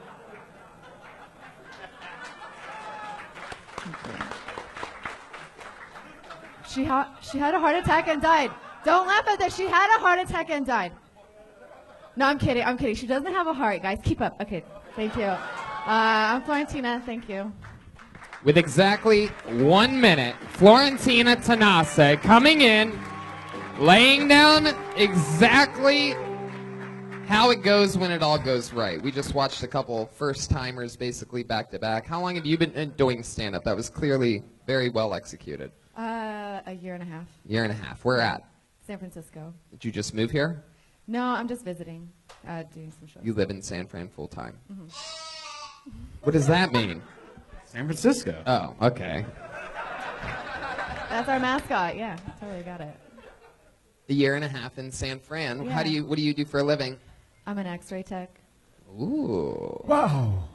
she, ha she had a heart attack and died. Don't laugh at that. She had a heart attack and died. No, I'm kidding. I'm kidding. She doesn't have a heart, guys. Keep up. Okay, thank you. Uh, I'm Florentina. Thank you. With exactly one minute, Florentina Tanase coming in, laying down exactly how it goes when it all goes right. We just watched a couple first-timers basically back-to-back. How long have you been doing stand-up? That was clearly very well executed. Uh, a year and a half. Year and a half. Where at? San Francisco. Did you just move here? No, I'm just visiting, uh, doing some shows. You live in San Fran full-time. Mm-hmm. What does that mean? San Francisco. Oh, okay. That's our mascot. Yeah, totally got it. A year and a half in San Fran. Yeah. How do you? What do you do for a living? I'm an X-ray tech. Ooh. Wow.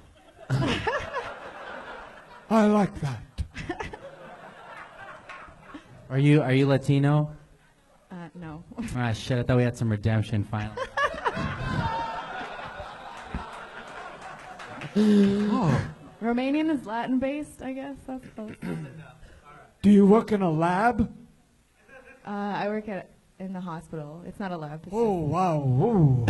I like that. Are you are you Latino? Uh, no. Ah, shit! I thought we had some redemption finally. Oh. Romanian is Latin-based, I guess. That's close. Do you work in a lab? Uh, I work at in the hospital. It's not a lab. It's Oh, wow. Whoa.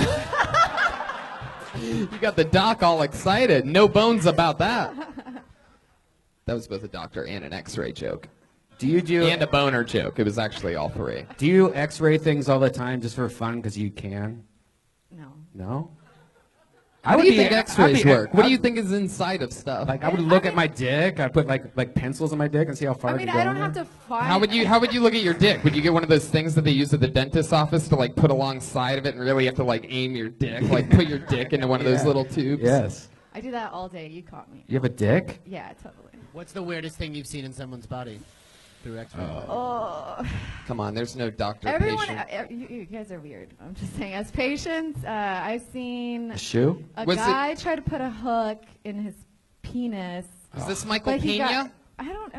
You got the doc all excited. No bones about that. That was both a doctor and an X-ray joke. Do you do and a boner joke? It was actually all three. Do you X-ray things all the time just for fun because you can? No. No. How would do you be- think I'd X-rays be- work? What do I'd- you think is inside of stuff? Like I would look at my dick. I put like like pencils on my dick and see how far I I mean, can go. I don't in have there. to find. How would you How would you look at your dick? Would you get one of those things that they use at the dentist's office to like put alongside of it and really have to like aim your dick, like put your dick into one of those Yeah. little tubes? Yes. I do that all day. You caught me. You have a dick? Yeah, totally. What's the weirdest thing you've seen in someone's body through X-ray? Oh. Come on, there's no doctor Everyone, patient. uh, you, you guys are weird. I'm just saying. As patients, uh, I've seen A shoe? a Was it- guy try to put a hook in his penis. Is this Michael but he Pena? got- I don't.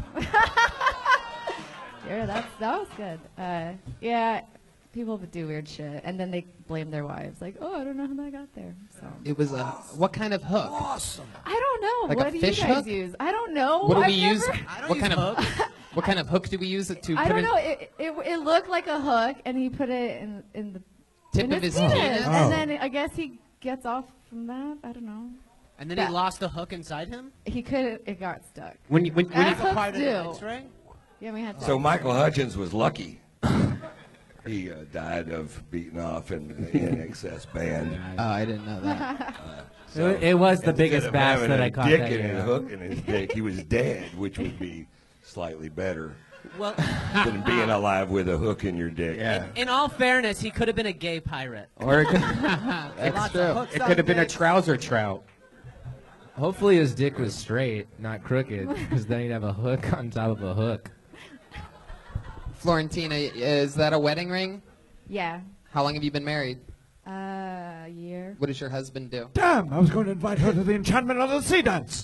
Yeah, that's that was good. Uh, yeah, people would do weird shit, and then they blame their wives, like, "Oh, I don't know how that got there." So It was a what kind of hook? Awesome. I don't know. Like a what do fish you guys hook? use? I don't know. What do I've we use? never- What kind of what kind of hook do we use it to I put don't in? know. It, it it looked like a hook, and he put it in in the Tip in of his his penis, penis? Oh. and then I guess he gets off from that. I don't know. And then That- he lost the hook inside him? He could. It got stuck. When you when, when As you, hooks Part of the do. X-ray? Yeah, we had to. So Michael Hutchins was lucky. He uh, died of beating off in in excess band. Oh, I didn't know that. It, wa- it was the Instead biggest of bass having that a I caught dick that in year. his hook in his dick, he was dead, which would be slightly better. Well, than being alive with a hook in your dick. Yeah. in all fairness, he could have been a gay pirate. Or it could, That's true. it could have been a trouser trout. Hopefully his dick was straight, not crooked, because then he'd have a hook on top of a hook. Florentina, is that a wedding ring? Yeah. How long have you been married? Uh, a year. What does your husband do? Damn, I was going to invite her to the enchantment of the sea dance.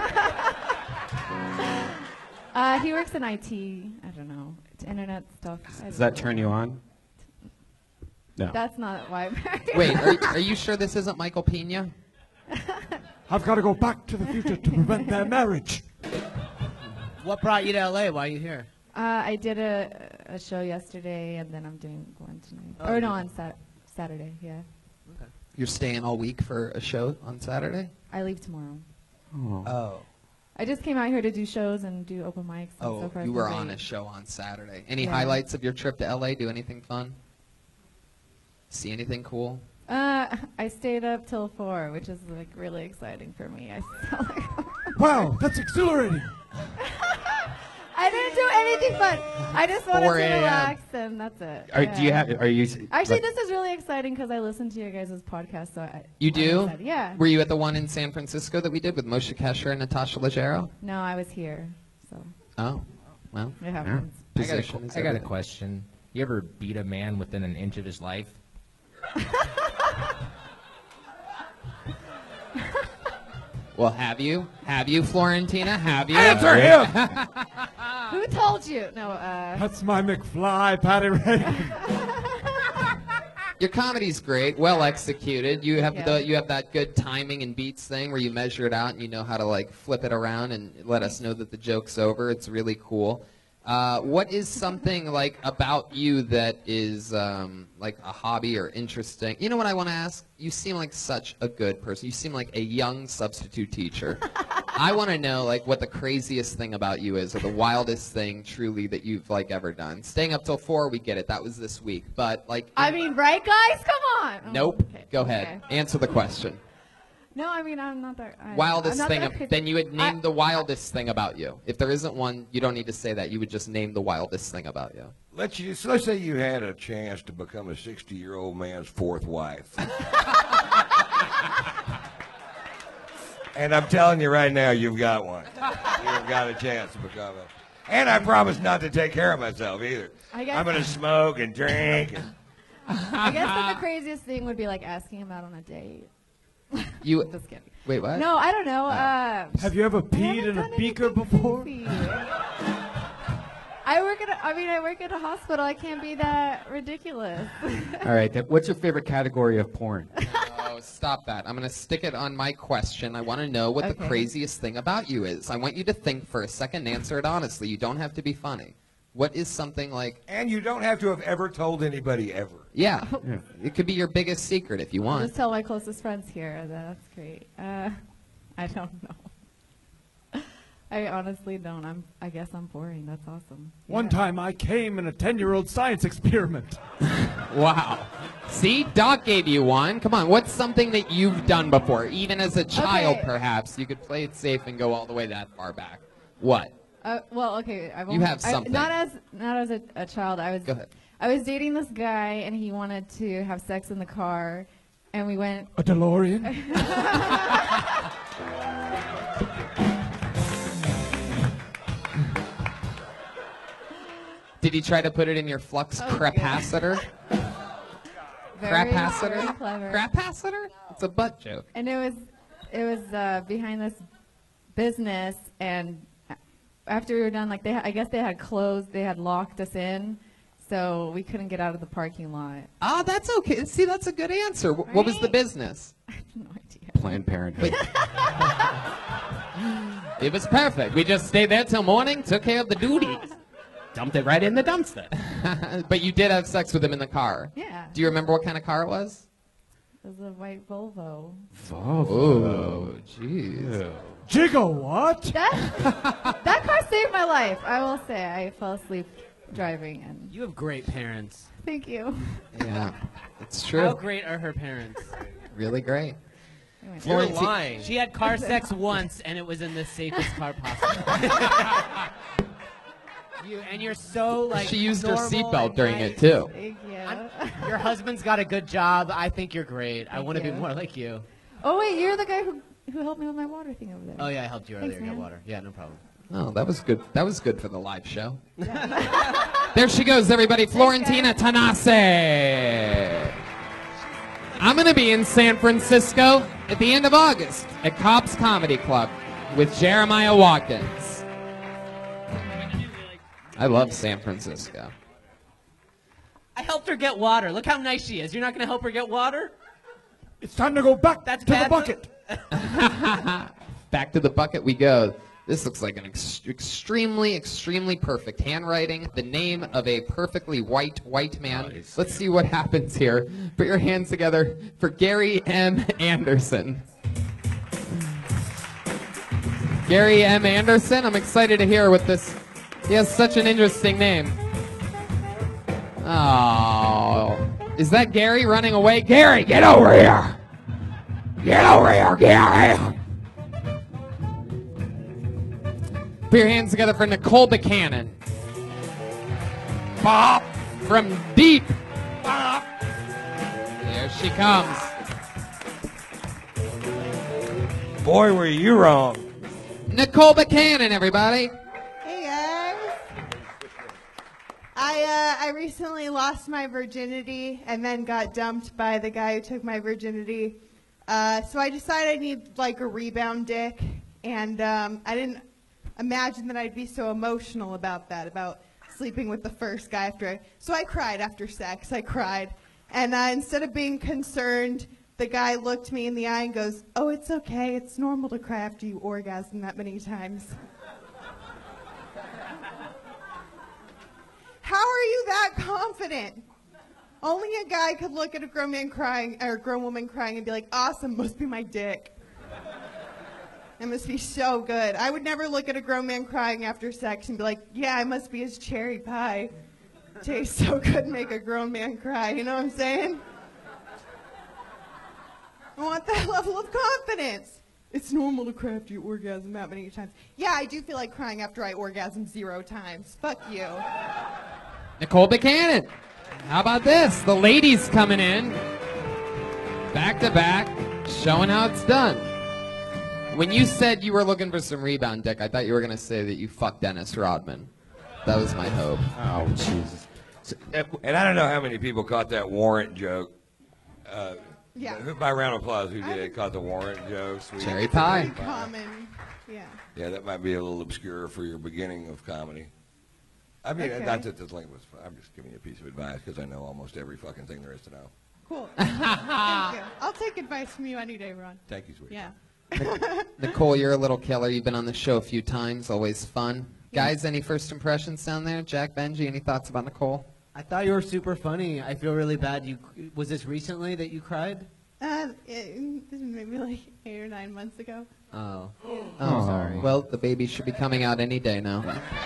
Uh, he works in I T. I don't know. It's internet stuff. I Does don't that know. turn you on? No. That's not why I'm married. Wait, are, are you sure this isn't Michael Pena? I've got to go back to the future to prevent their marriage. What brought you to L A? Why are you here? Uh, I did a, a show yesterday, and then I'm doing one tonight. Oh, or you no, did. on sat- Saturday, yeah. You're staying all week for a show on Saturday? I leave tomorrow. Oh. Oh. I just came out here to do shows and do open mics. And Oh, so far you it's were been on great. a show on Saturday. Any Yeah. highlights of your trip to L A? Do anything fun? See anything cool? Uh, I stayed up till four, which is like really exciting for me. I still like Wow, that's exhilarating. I didn't do anything fun. I just wanted to four a m relax, and that's it. Are, yeah. Do you have? Are you? Actually, like- this is really exciting because I listen to your guys' podcast. So I, You I'm do? excited. Yeah. Were you at the one in San Francisco that we did with Moshe Kasher and Natasha Leggero? No, I was here. So Oh, well. it happens. I got, a, Position is I got a everything. question. You ever beat a man within an inch of his life? Well, have you? Have you, Florentina? Have you? Answer him! Who told you? No. Uh, That's my McFly, Patty Reagan. Your comedy's great, well executed. You have Yeah. the you have that good timing and beats thing where you measure it out and you know how to like flip it around and let us know that the joke's over. It's really cool. Uh, what is something like about you that is um, like a hobby or interesting? You know what I want to ask? You seem like such a good person. You seem like a young substitute teacher. I want to know like what the craziest thing about you is, or the wildest thing truly that you've like ever done. Staying up till four, we get it. That was this week, but like. I mean, right, guys? Come on. Oh, Nope. okay, Go ahead. okay. Answer the question. No, I mean, I'm not that. I, Wildest I'm not thing. that Of, crit- then you would name I- the wildest thing about you. If there isn't one, you don't need to say that. You would just name the wildest thing about you. Let's, you, so let's say you had a chance to become a sixty-year-old man's fourth wife. And I'm telling you right now, you've got one. You've got a chance to become it. And I promise not to take care of myself either. I guess- I'm going to smoke and drink. And I guess that the craziest thing would be like asking him out on a date. You. Just kidding. Wait, what? No, I don't know. Uh, Have you ever I peed haven't in a done beaker anything before? crazy. I work at. A, I mean, I work at a hospital. I can't be that ridiculous. All right. Then what's your favorite category of porn? Oh, stop that. I'm going to stick it on my question. I want to know what the Okay. craziest thing about you is. I want you to think for a second and answer it honestly. You don't have to be funny. What is something like. and you don't have to have ever told anybody ever. Yeah. It could be your biggest secret if you I'll want. just tell my closest friends here. That's great. Uh, I don't know. I honestly don't. I'm. I guess I'm boring. That's awesome. One Yeah. time I came in a ten-year-old science experiment. Wow. See, Doc gave you one. Come on, what's something that you've done before? Even as a child, Okay. perhaps. You could play it safe and go all the way that far back. What? Uh, well, okay. I've You only- have I- something. not as not as a, a child. I was. Go ahead. I was dating this guy, and he wanted to have sex in the car, and we went. A DeLorean? Did he try to put it in your flux Oh, capacitor? Very, Crapacitor? very clever. Crapacitor? It's a butt joke. And it was, it was uh, behind this business, and a- after we were done, like they, ha- I guess they had closed, they had locked us in, so we couldn't get out of the parking lot. Ah, that's okay. See, that's a good answer. Wh- What was the Right? business? I have no idea. Planned Parenthood. It was perfect. We just stayed there till morning, took care of the duties. Dumped it right in the dumpster. But you did have sex with him in the car. Yeah. Do you remember what kind of car it was? It was a white Volvo. Oh, jeez. Jiggle what? That that car saved my life. I will say. I fell asleep driving, and You have great parents. thank you. Yeah, it's How true. great are her parents? Really great. Anyway. You're Florentine- lying. She had car sex once, and it was in the safest car possible. You, and you're so like. She used her normal seatbelt and during nice. it too. Thank you. I'm- your husband's got a good job. I think you're great. I Thank want to be you. more like you. Oh wait, you're the guy who who helped me with my water thing over there. Oh yeah, I helped you earlier Thanks, get man. water. Yeah, no problem. Oh, that was good. That was good for the live show. There she goes, everybody. Florentina Tanase. I'm going to be in San Francisco at the end of August at Cobb's Comedy Club with Jeremiah Watkins. I love San Francisco. I helped her get water. Look how nice she is. You're not going to help her get water? It's time to go back That's to bad the bucket. Back to the bucket we go. This looks like an ex extremely, extremely perfect handwriting. The name of a perfectly white, white man. Nice. Let's see what happens here. Put your hands together for Gary M. Anderson. Gary M. Anderson, I'm excited to hear what this... He has such an interesting name. Oh. Is that Gary running away? Gary, get over here! Get over here, Gary! Put your hands together for Nicole Buchanan. Bop! From deep. Bop! There she comes. Boy, were you wrong. Nicole Buchanan, everybody. Hey guys. I uh, I recently lost my virginity and then got dumped by the guy who took my virginity. Uh, so I decided I need like a rebound dick, and um, I didn't imagine that I'd be so emotional about that, about sleeping with the first guy after I, so I cried after sex, I cried. And uh, instead of being concerned, the guy looked me in the eye and goes, "Oh, it's okay, it's normal to cry after you orgasm that many times." How are you that confident? Only a guy could look at a grown man crying, or a grown woman crying and be like, "Awesome, must be my dick." It must be so good. I would never look at a grown man crying after sex and be like, "Yeah, I must be his cherry pie. Tastes so good, make a grown man cry." You know what I'm saying? I want that level of confidence. It's normal to cry after you orgasm that many times. Yeah, I do feel like crying after I orgasm zero times. Fuck you. Nicole Buchanan. How about this? The ladies coming in. Back to back, showing how it's done. When you said you were looking for some rebound dick, I thought you were going to say that you fucked Dennis Rodman. That was my hope. Oh, Jesus. And I don't know how many people caught that warrant joke. Uh, Yeah. Who, by round of applause, who did it? Caught the warrant joke? Sweet. Cherry pie. Pretty common. Yeah. Yeah, that might be a little obscure for your beginning of comedy. I mean, Okay. not that this link was. I'm just giving you a piece of advice because I know almost every fucking thing there is to know. Cool. Thank you. I'll take advice from you any day, Ron. Thank you, sweetie. Yeah. Nicole, you're a little killer. You've been on the show a few times. Always fun. Yeah. Guys, any first impressions down there? Jack, Benji, any thoughts about Nicole? I thought you were super funny. I feel really bad. You was this recently that you cried? Uh, it, this was maybe like eight or nine months ago. Oh. Oh, sorry. Well, the baby should be coming out any day now.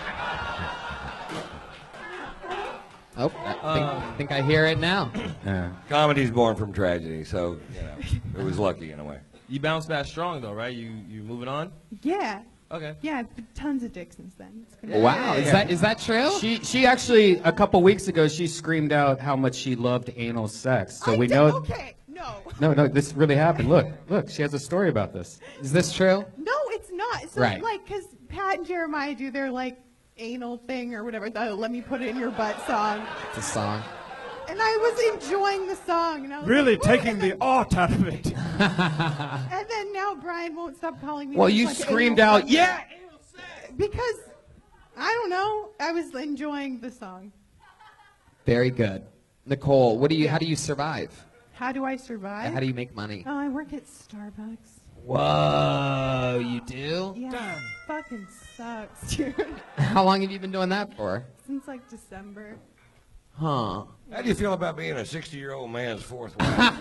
Oh, I think, Um, think I hear it now. Yeah. Comedy's born from tragedy, so you know it was lucky in a way. You bounced back strong though, right? You you moving on? Yeah. Okay. Yeah, I've been tons of dick since then. It's been Wow, is that is that true? She she actually a couple weeks ago she screamed out how much she loved anal sex. So I we did- know. Okay, no. No, no, this really happened. Look, look, she has a story about this. Is this true? No, it's not. So, Right. like, because Pat and Jeremiah do their, like, anal thing or whatever, the Let Me Put It in Your Butt song. It's a song. And I was enjoying the song. And I was Really like, "What?" taking the art out of it. And then now Brian won't stop calling me. Well, this, you like, screamed anal out, song. "Yeah!" Because, I don't know, I was enjoying the song. Very good. Nicole, what do you? How do you survive? How do I survive? How do you make money? Oh, I work at Starbucks. Whoa, you do? Yeah, it fucking sucks, dude. How long have you been doing that for? Since like December. Huh. How do you feel about being a sixty-year-old man's fourth wife?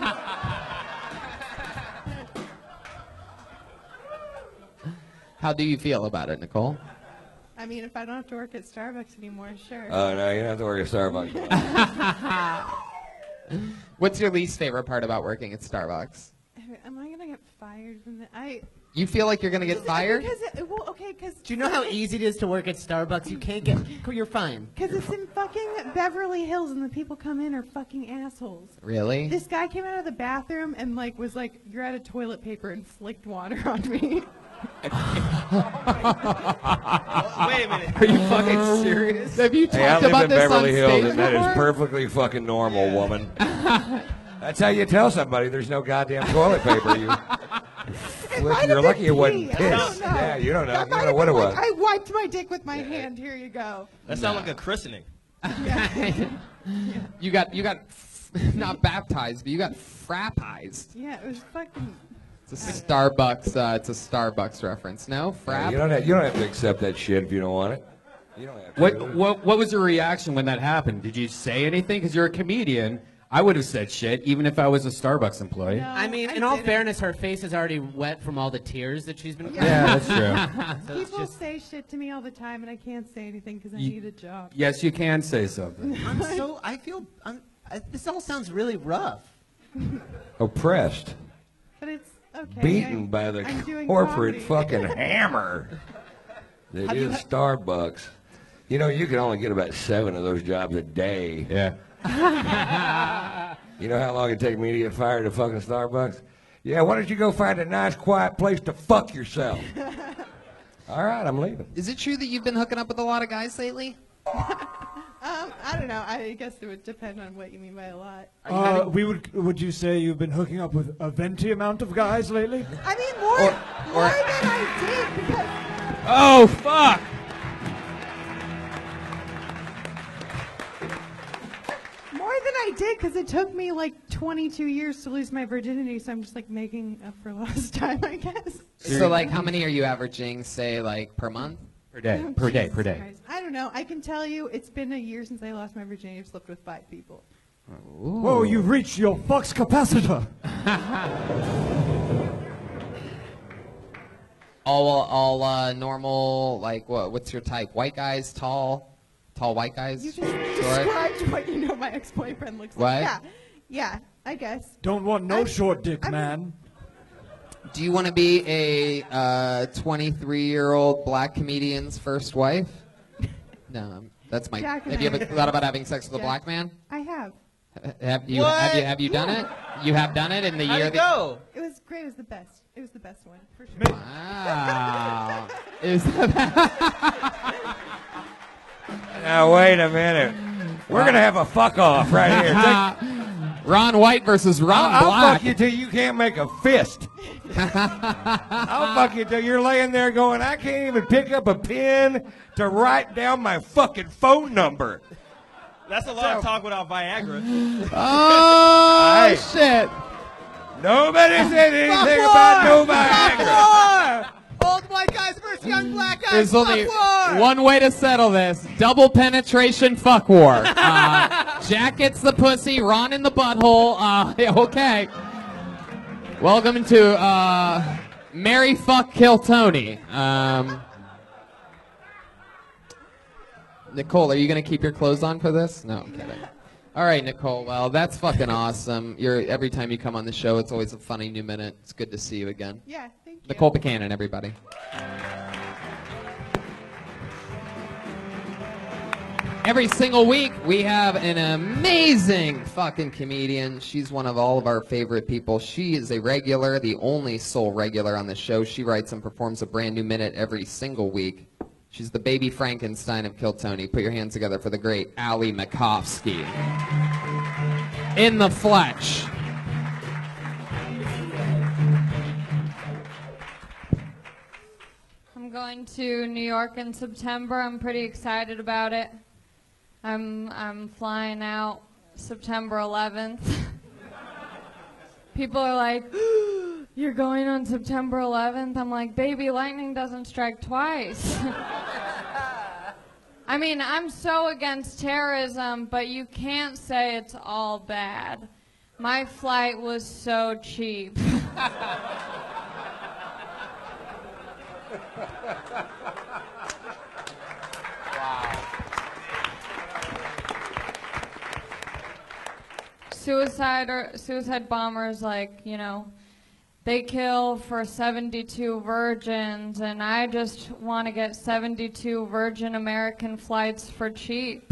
How do you feel about it, Nicole? I mean, if I don't have to work at Starbucks anymore, sure. Oh no, you don't have to worry at Starbucks. What's your least favorite part about working at Starbucks? Am I gonna get fired from the? I. You feel like you're gonna get fired? Because it, well, okay, because Do you know how easy it is to work at Starbucks? You can't get. You're fine. Because it's in fucking Beverly Hills, and the people come in are fucking assholes. Really? This guy came out of the bathroom and like was like, "You're out of toilet paper," and flicked water on me. Wait a minute. Are you fucking serious? Have you Hey, I talked live about in this Beverly on Hills, stage and that is before? perfectly fucking normal, woman. That's how you tell somebody there's no goddamn toilet paper. You, Might you're have lucky been it wasn't pee. I don't piss. know. Yeah, you don't know. That You might don't know have what been it was. like, I wiped my dick with my hand. Here you go. That sounds like a christening. You got you got f- not baptized, but you got frappized. Yeah, it was fucking. It's a Starbucks. Uh, it's a Starbucks reference. No, Yeah, frap. you don't have you don't have to accept that shit if you don't want it. You don't have to. What, what, what was your reaction when that happened? Did you say anything? Because you're a comedian. I would have said shit, even if I was a Starbucks employee. No, I mean, I in all didn't. fairness, her face is already wet from all the tears that she's been. Yeah, that's true. So it's People just, say shit to me all the time, and I can't say anything because I You- need a job. Yes, you can say something. I'm so. I feel. I'm, I, this all sounds really rough. Oppressed, But it's okay. beaten I'm- by the I'm doing corporate comedy. fucking hammer that Have you is had- Starbucks. You know, you can only get about seven of those jobs a day. Yeah. You know how long it take me to get fired at fucking Starbucks? Yeah, why don't you go find a nice, quiet place to fuck yourself? All right, I'm leaving. Is it true that you've been hooking up with a lot of guys lately? Um, I don't know. I guess it would depend on what you mean by a lot. Uh, we would. Would you say you've been hooking up with a venti amount of guys lately? I mean, more, Or- more or- than I did because Oh, fuck! more than I did because it took me like twenty-two years to lose my virginity. So I'm just like making up for lost time, I guess. So, like, how many are you averaging, say, like, per month? Per day, Oh, per day, Jesus per day. Christ. I don't know. I can tell you, it's been a year since I lost my virginity. I've slept with five people. Whoa, you've reached your flux capacitor. All, all uh, normal, like, what? What's your type? White guys, tall, tall white guys, You just short. described what you know my ex-boyfriend looks What? like. Yeah, yeah. I guess. Don't want no I'm- short dick, I'm- man. Do you want to be a uh, twenty-three-year-old black comedian's first wife? No, that's my. Jack and Have you I- ever thought about having sex with a Jack- black man? I have. Uh, Have you? Have you? Have you done it? You have done it in the How'd year it that. go? It was great. It was the best. It was the best one for sure. Wow. Is Now, wait a minute. We're going to have a fuck off right here. Take- Ron White versus Ron I'll, I'll Black. fuck you till you can't make a fist. I'll fuck you till you're laying there going, I can't even pick up a pen to write down my fucking phone number. That's a lot of talk without Viagra. Oh Hey. shit! Nobody said anything about no Viagra. Old white guys versus young black guys. There's only Fuck war. one way to settle this: double penetration fuck war. Uh, Jack gets the pussy, Ron in the butthole. Uh, okay. Welcome to uh, Marry Fuck Kill Tony. Um, Nicole, are you gonna keep your clothes on for this? No, I'm kidding. All right, Nicole. Well, that's fucking awesome. You're every time you come on the show, it's always a funny new minute. It's good to see you again. Yeah, thank you. Nicole Buchanan, everybody. Every single week, we have an amazing fucking comedian. She's one of all of our favorite people. She is a regular, the only sole regular on the show. She writes and performs a brand new minute every single week. She's the baby Frankenstein of Kill Tony. Put your hands together for the great Ali Makovsky. In the flesh. I'm going to New York in September. I'm pretty excited about it. I'm I'm flying out September eleventh. People are like, "You're going on September eleventh?" I'm like, "Baby, lightning doesn't strike twice." I mean, I'm so against terrorism, but you can't say it's all bad. My flight was so cheap. Suicide or suicide bombers, like, you know, they kill for seventy-two virgins, and I just want to get seventy-two Virgin American flights for cheap.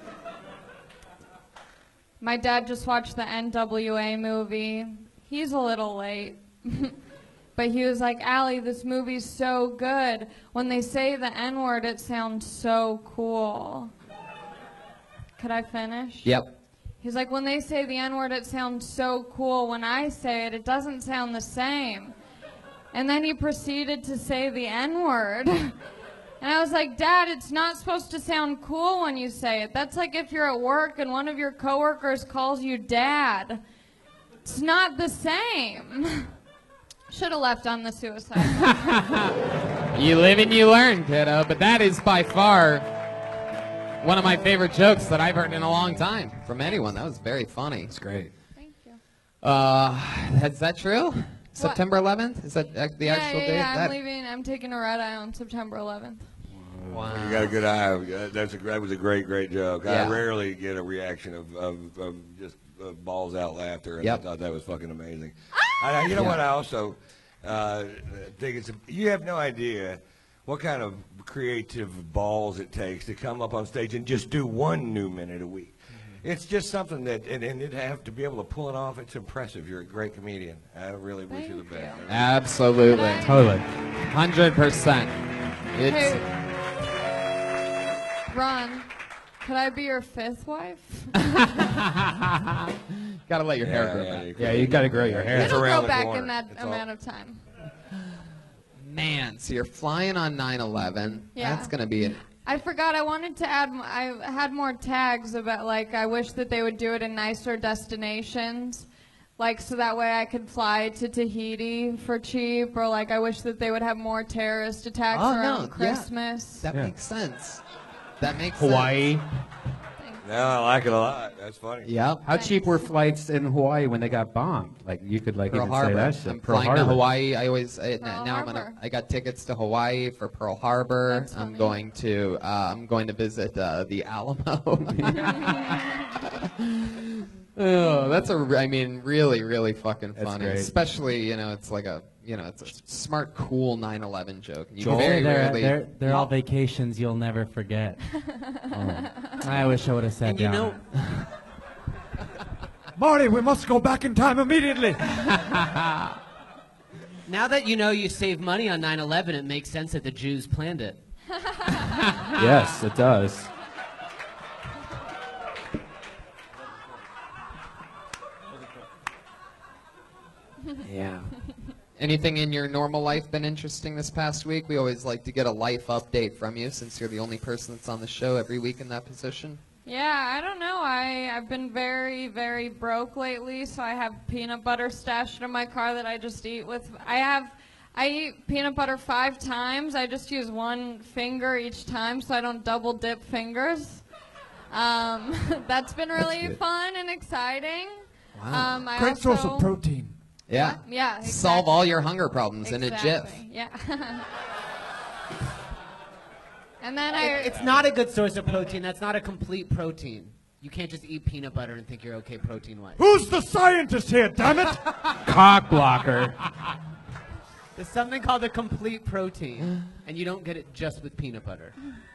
My dad just watched the N W A movie. He's a little late. But he was like, Allie, this movie's so good. When they say the N-word, it sounds so cool. Could I finish? Yep. He's like, when they say the N-word, it sounds so cool. When I say it, it doesn't sound the same. And then he proceeded to say the N-word. And I was like, Dad, it's not supposed to sound cool when you say it. That's like if you're at work and one of your coworkers calls you Dad. It's not the same. Should have left on the suicide. You live and you learn, kiddo. But that is by far one of my favorite jokes that I've heard in a long time from anyone. That was very funny. It's great. Thank you. Uh, is that true? What? September eleventh? Is that uh, the yeah, actual yeah, date? Yeah, I'm that leaving. I'm taking a red eye on September eleventh. Wow. You got a good eye. Uh, That's a, that was a great, great joke. Yeah. I rarely get a reaction of, of, of just uh, balls out laughter, and Yep. I thought that was fucking amazing. I, you know Yeah. what? I also uh, think it's. A, you have no idea what kind of creative balls it takes to come up on stage and just do one new minute a week. Mm-hmm. It's just something that, and, and it have to be able to pull it off. It's impressive. You're a great comedian. I really wish Thank you the best. you. Absolutely. Totally. one hundred percent. It's. Hey, Ron, could I be your fifth wife? Gotta let your hair grow yeah, back. you Yeah, you got to grow your hair. It's It'll around grow the back corner. in that It's all- amount of time. Man, so you're flying on nine eleven. Yeah. That's gonna be it. I forgot I wanted to add, m- I had more tags about, like, I wish that they would do it in nicer destinations. Like, so that way I could fly to Tahiti for cheap, or, like, I wish that they would have more terrorist attacks Oh, around no, yeah. Christmas. That Yeah. makes sense. That makes Hawaii. sense. No, I like it a lot. That's funny. Yep. How cheap were flights in Hawaii when they got bombed? Like you could like Pearl even Harbor. say that shit. I'm Pearl flying to Harbor. Hawaii. I always I, Pearl now I'm gonna. Harbor. I got tickets to Hawaii for Pearl Harbor. That's I'm funny. going to. Uh, I'm going to visit uh, the Alamo. Oh, that's a. I mean, really, really fucking That's funny. great. Especially, you know, it's like a. You know, it's a smart, cool nine eleven joke. You Joel? very they're, rarely. they're, they're all vacations you'll never forget. Oh. I wish I would have sat And you down. know, Marty, we must go back in time immediately. Now that you know you save money on nine eleven, it makes sense that the Jews planned it. Yes, it does. Yeah. Anything in your normal life been interesting this past week? We always like to get a life update from you since you're the only person that's on the show every week in that position. Yeah, I don't know. I, I've been very, very broke lately, so I have peanut butter stashed in my car that I just eat with. I have, I eat peanut butter five times. I just use one finger each time, so I don't double dip fingers. Um, that's been really fun and exciting. Wow. Um, I Great also, source of protein. Yeah. Yeah, exactly. Solve all your hunger problems in a jiff. Exactly, yeah. And then I. It's not a good source of protein. That's not a complete protein. You can't just eat peanut butter and think you're okay protein-wise. Who's the scientist here, damn it? Cock blocker. There's something called a complete protein, and you don't get it just with peanut butter.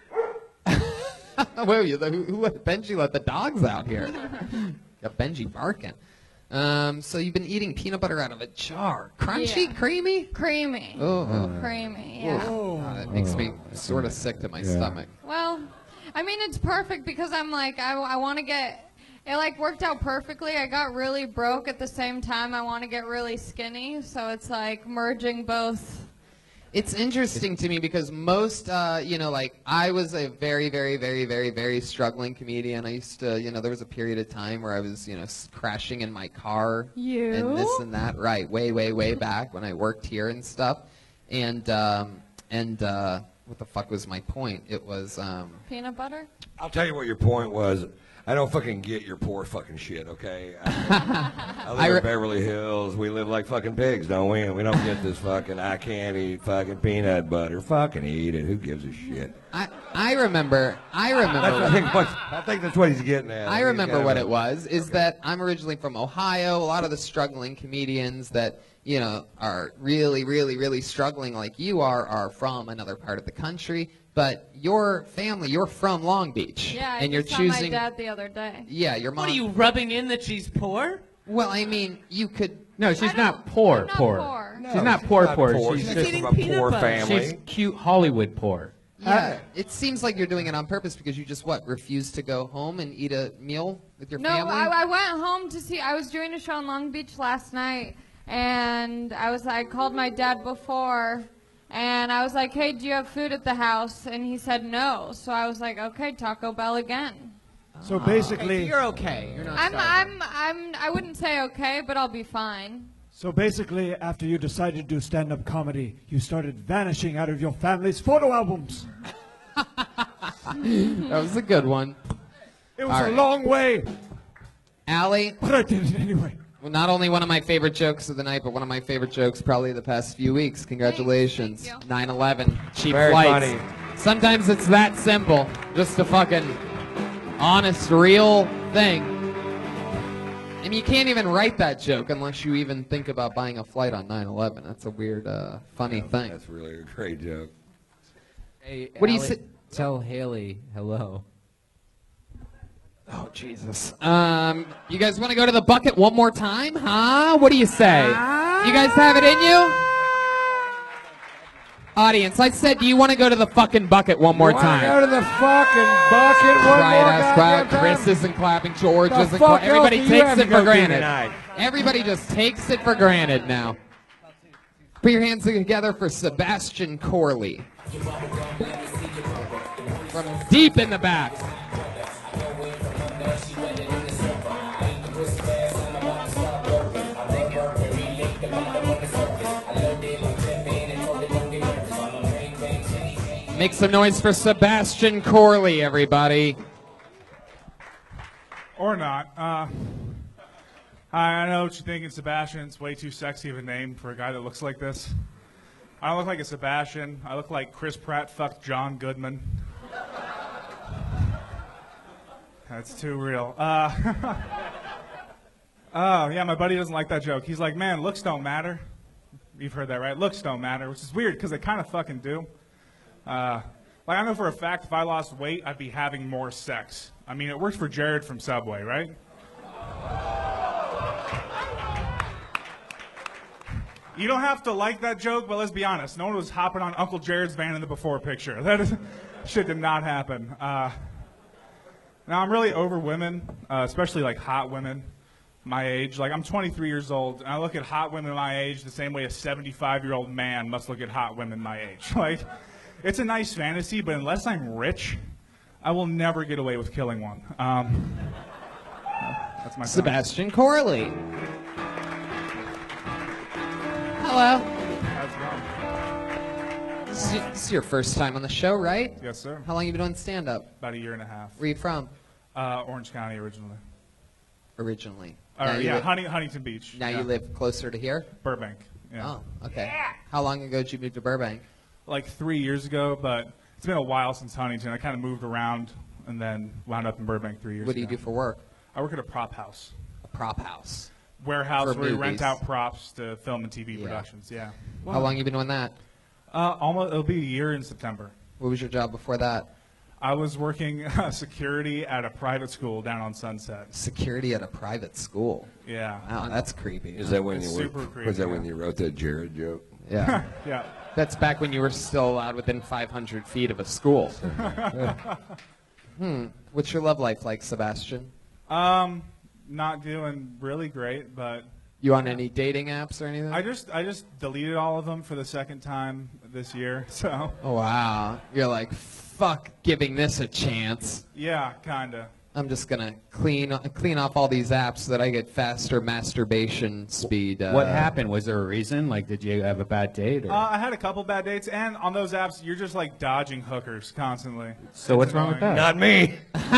Wait, you, who, who let Benji let the dogs out here? Got Benji barking. Um, so you've been eating peanut butter out of a jar. Crunchy, Yeah. creamy? Creamy. Oh. Creamy, yeah. God, it makes me sort of sick to my Yeah. stomach. Well, I mean, it's perfect because I'm like, I, I want to get, it like worked out perfectly. I got really broke at the same time. I want to get really skinny. So it's like merging both. It's interesting to me because most, uh, you know, like I was a very, very, very, very, very struggling comedian. I used to, you know, there was a period of time where I was, you know, s- crashing in my car You? and this and that. Right, way, way, way back when I worked here and stuff. And um, and uh, what the fuck was my point? It was. Um, Peanut butter? I'll tell you what your point was. I don't fucking get your poor fucking shit, okay? I, I live I re- in Beverly Hills. We live like fucking pigs, don't we? And we don't get this fucking, I can't eat fucking peanut butter. Fucking eat it. Who gives a shit? I I remember. I remember. That's, I, think what, I think that's what he's getting at. I He's remember kind what of it was, is that I'm originally from Ohio. A lot of the struggling comedians that, you know, are really, really, really struggling like you are, are from another part of the country. But your family, you're from Long Beach. Yeah, I and just you're saw choosing. my dad the other day. Yeah, your mom. What are you rubbing in that she's poor? Well, I mean, you could. No, she's not poor, I'm not poor. poor. she's No, not she's poor, not poor. poor. She's She's just from a poor family. She's cute Hollywood poor. Yeah, it seems like you're doing it on purpose because you just what refuse to go home and eat a meal with your No, family. I, I went home to see. I was doing a show in Long Beach last night, and I was. I called my dad before, and I was like, "Hey, do you have food at the house?" And he said no. So I was like, "Okay, Taco Bell again." So basically, Okay, so you're okay. You're not I'm. starving. I'm. I'm. I wouldn't say okay, but I'll be fine. so basically, after you decided to do stand-up comedy, you started vanishing out of your family's photo albums. That was a good one. It was All a right. long way, Allie, but I did it anyway. well, not only one of my favorite jokes of the night, but one of my favorite jokes probably the past few weeks. Congratulations. Thank you. nine eleven, cheap Very flights. funny. Sometimes it's that simple. Just a fucking honest, real thing. I mean, you can't even write that joke unless you even think about buying a flight on nine eleven. That's a weird, uh, funny thing. That's really a great joke. Hey, What do you Allie, say- Tell Haley hello. Oh, Jesus. Um, you guys want to go to the bucket one more time, huh? What do you say? You guys have it in you? Audience, I said, do you want to go to the fucking bucket one more Wanna time? Go to the fucking bucket one Right, more ass crowd. goddamn time? Chris isn't clapping. George The isn't fuck clapping. Everybody else do you takes have to it go for do granted. tonight? Everybody just takes it for granted now. Put your hands together for Sebastian Corley. From deep in the back. Make some noise for Sebastian Corley, everybody. Or not. Uh, I know what you're thinking, Sebastian. It's way too sexy of a name for a guy that looks like this. I don't look like a Sebastian. I look like Chris Pratt fucked John Goodman. That's too real. Uh, oh, yeah, my buddy doesn't like that joke. He's like, man, looks don't matter. You've heard that, right? Looks don't matter, which is weird because they kind of fucking do. Uh, like, I know for a fact if I lost weight, I'd be having more sex. I mean, it works for Jared from Subway, right? You don't have to like that joke, but let's be honest. No one was hopping on Uncle Jared's van in the before picture. That is, shit did not happen. Uh, now, I'm really over women, uh, especially like hot women my age. Like, I'm twenty-three years old, and I look at hot women my age the same way a seventy-five-year-old man must look at hot women my age. Like, it's a nice fantasy, but unless I'm rich, I will never get away with killing one. Um, that's my Sebastian Corley. Hello. How's it going? This is, this is your first time on the show, right? Yes, sir. How long you been doing stand-up? About a year and a half. Where you from? Uh, Orange County originally. Originally. Or, Now you yeah, live- Hunting, Huntington Beach. Now yeah. you live closer to here? Burbank. Yeah. Oh, okay. How long ago did you move to Burbank? Like three years ago, but it's been a while since Huntington. I kind of moved around and then wound up in Burbank three years ago. What do you do for work? I work at a prop house. A prop house. Warehouse For where we movies. rent out props to film and T V Yeah. productions, yeah. How long you been doing that? Uh, almost, it'll be a year in September. What was your job before that? I was working uh, security at a private school down on Sunset. Security at a private school. Yeah. Wow, that's creepy. Is that when It's you super were, creepy, was that yeah. when you wrote that Jared joke? Yeah. Yeah. That's back when you were still allowed within five hundred feet of a school. hmm. What's your love life like, Sebastian? Um, not doing really great, but You on any dating apps or anything? I just I just deleted all of them for the second time this year. So Oh, wow. You're like, fuck giving this a chance. yeah, kinda. I'm just gonna clean clean off all these apps so that I get faster masturbation speed. Uh, What happened? Was there a reason? Like, did you have a bad date? Or? Uh, I had a couple bad dates, and on those apps, you're just like dodging hookers constantly. So what's wrong with that? Not me.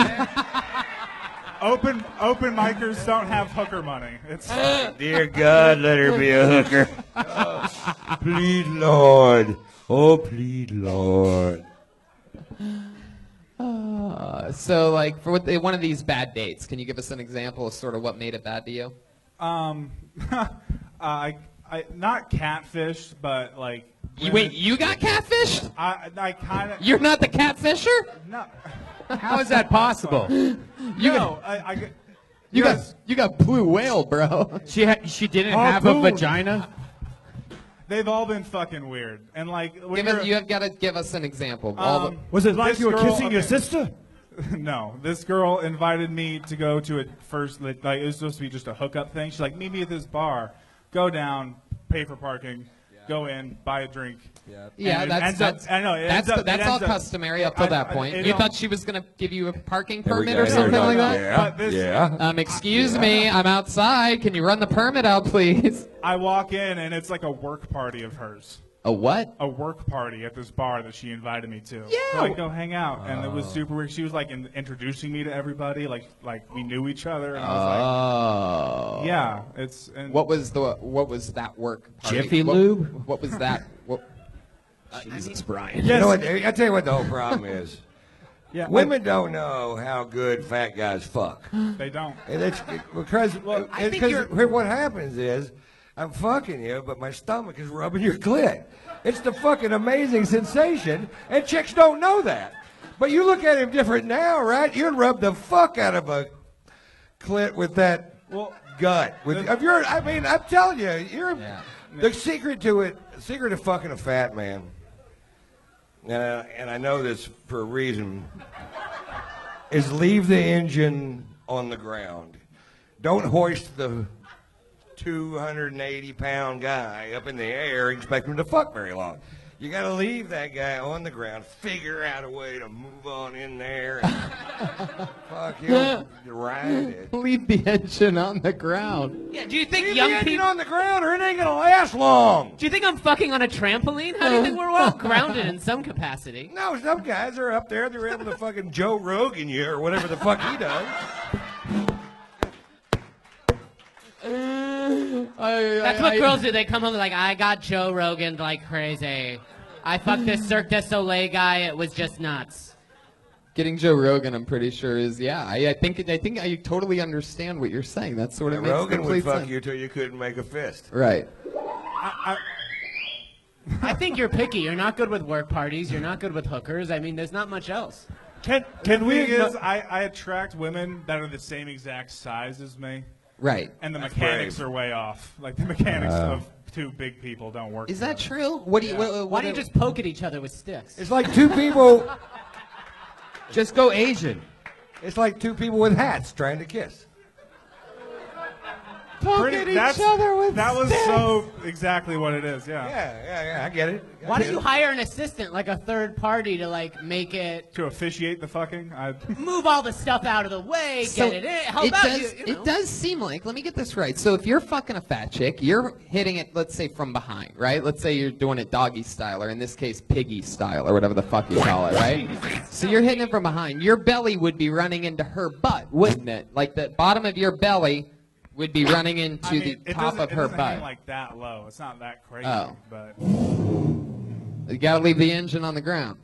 Open open micers don't have hooker money. It's Dear God, let her be a hooker. Oh, please, Lord. Oh, please, Lord. Uh, so, like, for what, one of these bad dates, can you give us an example of sort of what made it bad to you? um, uh, I I not catfish, but like. You, wait, you got catfished? I I kind of. You're not the catfisher? No. How is that possible? You got- no, I, I get- You yes. got you got blue whale, bro. She ha- she didn't have a Harpoon. vagina. They've all been fucking weird, and like when Give you're, us, you have got to give us an example. Of all Um, Was it like this you were girl- kissing your okay. sister? No, this girl invited me to go to a first, like, like, it was supposed to be just a hookup thing. She's like, meet me at this bar, go down, pay for parking, go in, buy a drink. Yeah, And yeah it that's ends up- that's I know, it that's, ends up- it that's all ends up- customary up I- to that I- point. it You don't- thought she was gonna give you a parking Here we permit go, or here we something go. like that? Yeah, But this- yeah. Um, excuse Yeah. me, I'm outside. Can you run the permit out, please? I walk in, and it's like a work party of hers. A what? A work party at this bar that she invited me to. Yeah. So I go hang out, and it was super weird. She was like in, introducing me to everybody, like like we knew each other, and I was Oh. like, yeah, it's. And What was the what was that work party? Jiffy What- Lube? What was that? What? Jesus, Brian. You know what? I tell you what the whole problem is. Yeah, Women don't know how good fat guys fuck. They don't. And it's it, because Well, I think because you're- what happens is I'm fucking you, but my stomach is rubbing your clit. It's the fucking amazing sensation, and chicks don't know that. But you look at him different now, right? You'd rub the fuck out of a clit with that Well, gut. With if you're, I mean, I'm telling you, you're the secret to it. The secret of fucking a fat man. Uh, and I know this for a reason. Is leave the engine on the ground. Don't hoist the two hundred eighty pound guy up in the air and expect him to fuck very long. You got to leave that guy on the ground, figure out a way to move on in there, and fuck, he'll ride it. Leave the engine on the ground. Yeah, do you think Leave young the engine people? on the ground or it ain't going to last long. Do you think I'm fucking on a trampoline? How do you think we're all grounded in some capacity? No, some guys are up there, they're able to fucking Joe Rogan you or whatever the fuck he does. That's what girls do. They come home like, I got Joe Rogan like crazy. I fucked this Cirque du Soleil guy. It was just nuts. Getting Joe Rogan, I'm pretty sure is yeah. I, I think I think I totally understand what you're saying. That sort of And makes Rogan complete would fuck sense. you till you couldn't make a fist. Right. I, I think you're picky. You're not good with work parties. You're not good with hookers. I mean, there's not much else. Can Can the we thing igno- is, I, I attract women that are the same exact size as me, Right. and the That's mechanics brave. are way off. Like the mechanics Uh. of two big people don't work. Is that together. true? What do you? Yeah. What, what, Why don't you just poke at each other with sticks? It's like two people. Just go Asian. It's like two people with hats trying to kiss. poke Pretty- at each that's- other with That was sticks? so exactly what it is. Yeah. Yeah, yeah, yeah. I get it. I Why get don't you it. hire an assistant, like a third party, to like make it To officiate the fucking. I, move all the stuff out of the way, So get it in? How it about does, you? you know? It does seem like. Let me get this right. So if you're fucking a fat chick, you're hitting it. Let's say from behind, right? Let's say you're doing it doggy style, or in this case, piggy style, or whatever the fuck you call it, right? So you're hitting it from behind. Your belly would be running into her butt, wouldn't it? Like the bottom of your belly would be running into I mean, the it top doesn't- of it her doesn't hang butt. like that low. It's not that crazy. Oh. But You gotta leave the engine on the ground.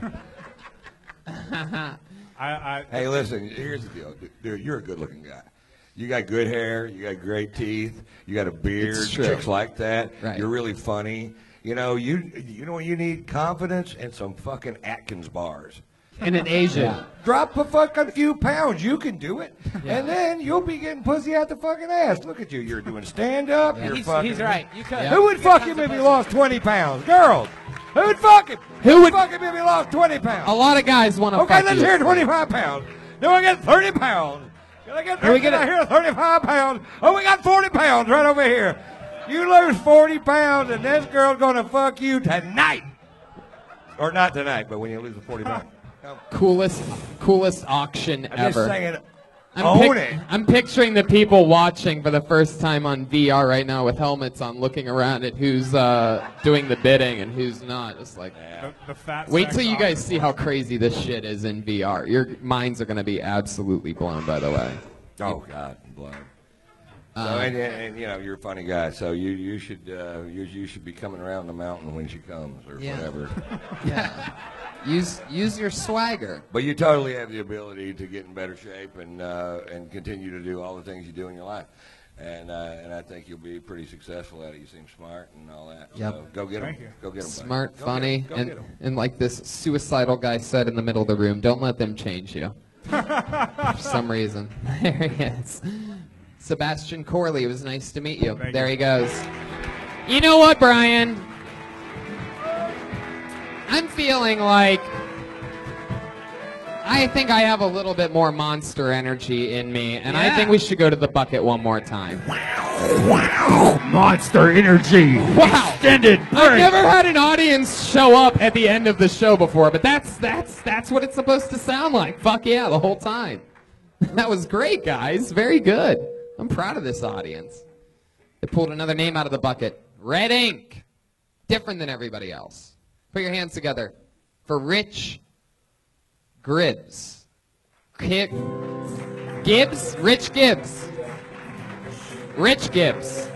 I, I Hey, listen, here's the deal. Dude, you're a good-looking guy. You got good hair. You got great teeth. You got a beard. It's true. Chicks like that. Right. You're really funny. You know, you you know you need confidence and some fucking Atkins bars. And an Asian. Drop a fucking few pounds. You can do it. And then you'll be getting pussy out the fucking ass. Look at you. You're doing stand-up. You're he's, fucking. he's right. You could. Who would fuck him if he lost twenty pounds? Girls. Who would fuck him? Who would fuck him if he lost twenty pounds? A lot of guys want to Okay, fuck let's you. hear twenty-five pounds. Then we get thirty pounds. Can I get Can we can get I a- hear thirty-five pounds? Oh, we got forty pounds right over here. You lose forty pounds, and this girl's gonna fuck you tonight. Or not tonight, but when you lose the forty pounds. Coolest, coolest auction I'm ever. just saying, I'm own pic- it. I'm picturing the people watching for the first time on V R right now with helmets on, looking around at who's uh, doing the bidding and who's not. It's like, the, the fat. wait sex till you guys auction. see how crazy this shit is in V R. Your minds are going to be absolutely blown, by the way. Oh God, blown. So, Uh, and, and you know you're a funny guy, so you you should uh, you you should be coming around the mountain when she comes or Yeah. whatever. Yeah. Use use your swagger. But you totally have the ability to get in better shape and uh, and continue to do all the things you do in your life. And uh, and I think you'll be pretty successful at it. You seem smart and all that. Yep. So go get them. Go get them. Smart, Go funny, get 'em. Go and get 'em. and like this suicidal guy said in the middle of the room, don't let them change you. For some reason. There he is. Sebastian Corley, it was nice to meet you. Thank there you. he goes. You know what, Brian? I'm feeling like I think I have a little bit more monster energy in me, and I Yeah. think we should go to the bucket one more time. Monster energy. Wow. Extended I've break. never had an audience show up at the end of the show before, but that's that's that's what it's supposed to sound like. Fuck yeah, the whole time. That was great, guys. Very good. I'm proud of this audience. They pulled another name out of the bucket. Red Ink. Different than everybody else. Put your hands together for Rich Gribbs. Kip. Gibbs? Rich Gibbs. Rich Gibbs.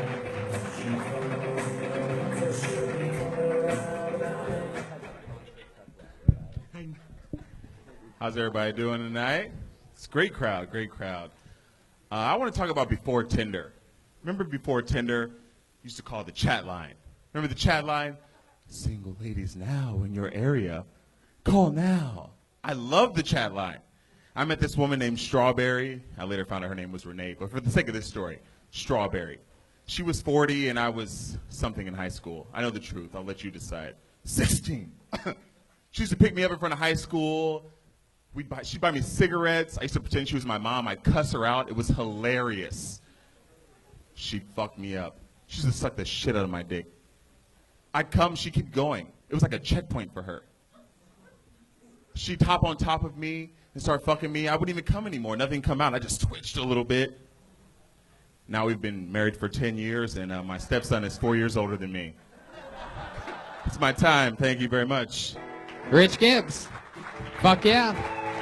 How's everybody doing tonight? It's a great crowd, great crowd. Uh, I want to talk about before Tinder. Remember before Tinder, used to call it the chat line. Remember the chat line? Single ladies now in your area, call now. I love the chat line. I met this woman named Strawberry. I later found out her name was Renee, but for the sake of this story, Strawberry. She was forty and I was something in high school. I know the truth. I'll let you decide. sixteen. She used to pick me up in front of high school. We'd buy, she'd buy me cigarettes. I used to pretend she was my mom. I'd cuss her out. It was hilarious. She'd fuck me up. She used to suck the shit out of my dick. I'd come, she'd keep going. It was like a checkpoint for her. She'd hop on top of me and start fucking me. I wouldn't even come anymore. Nothing come out. I just twitched a little bit. Now we've been married for ten years, and uh, my stepson is four years older than me. It's my time. Thank you very much. Rich Gibbs. Fuck yeah.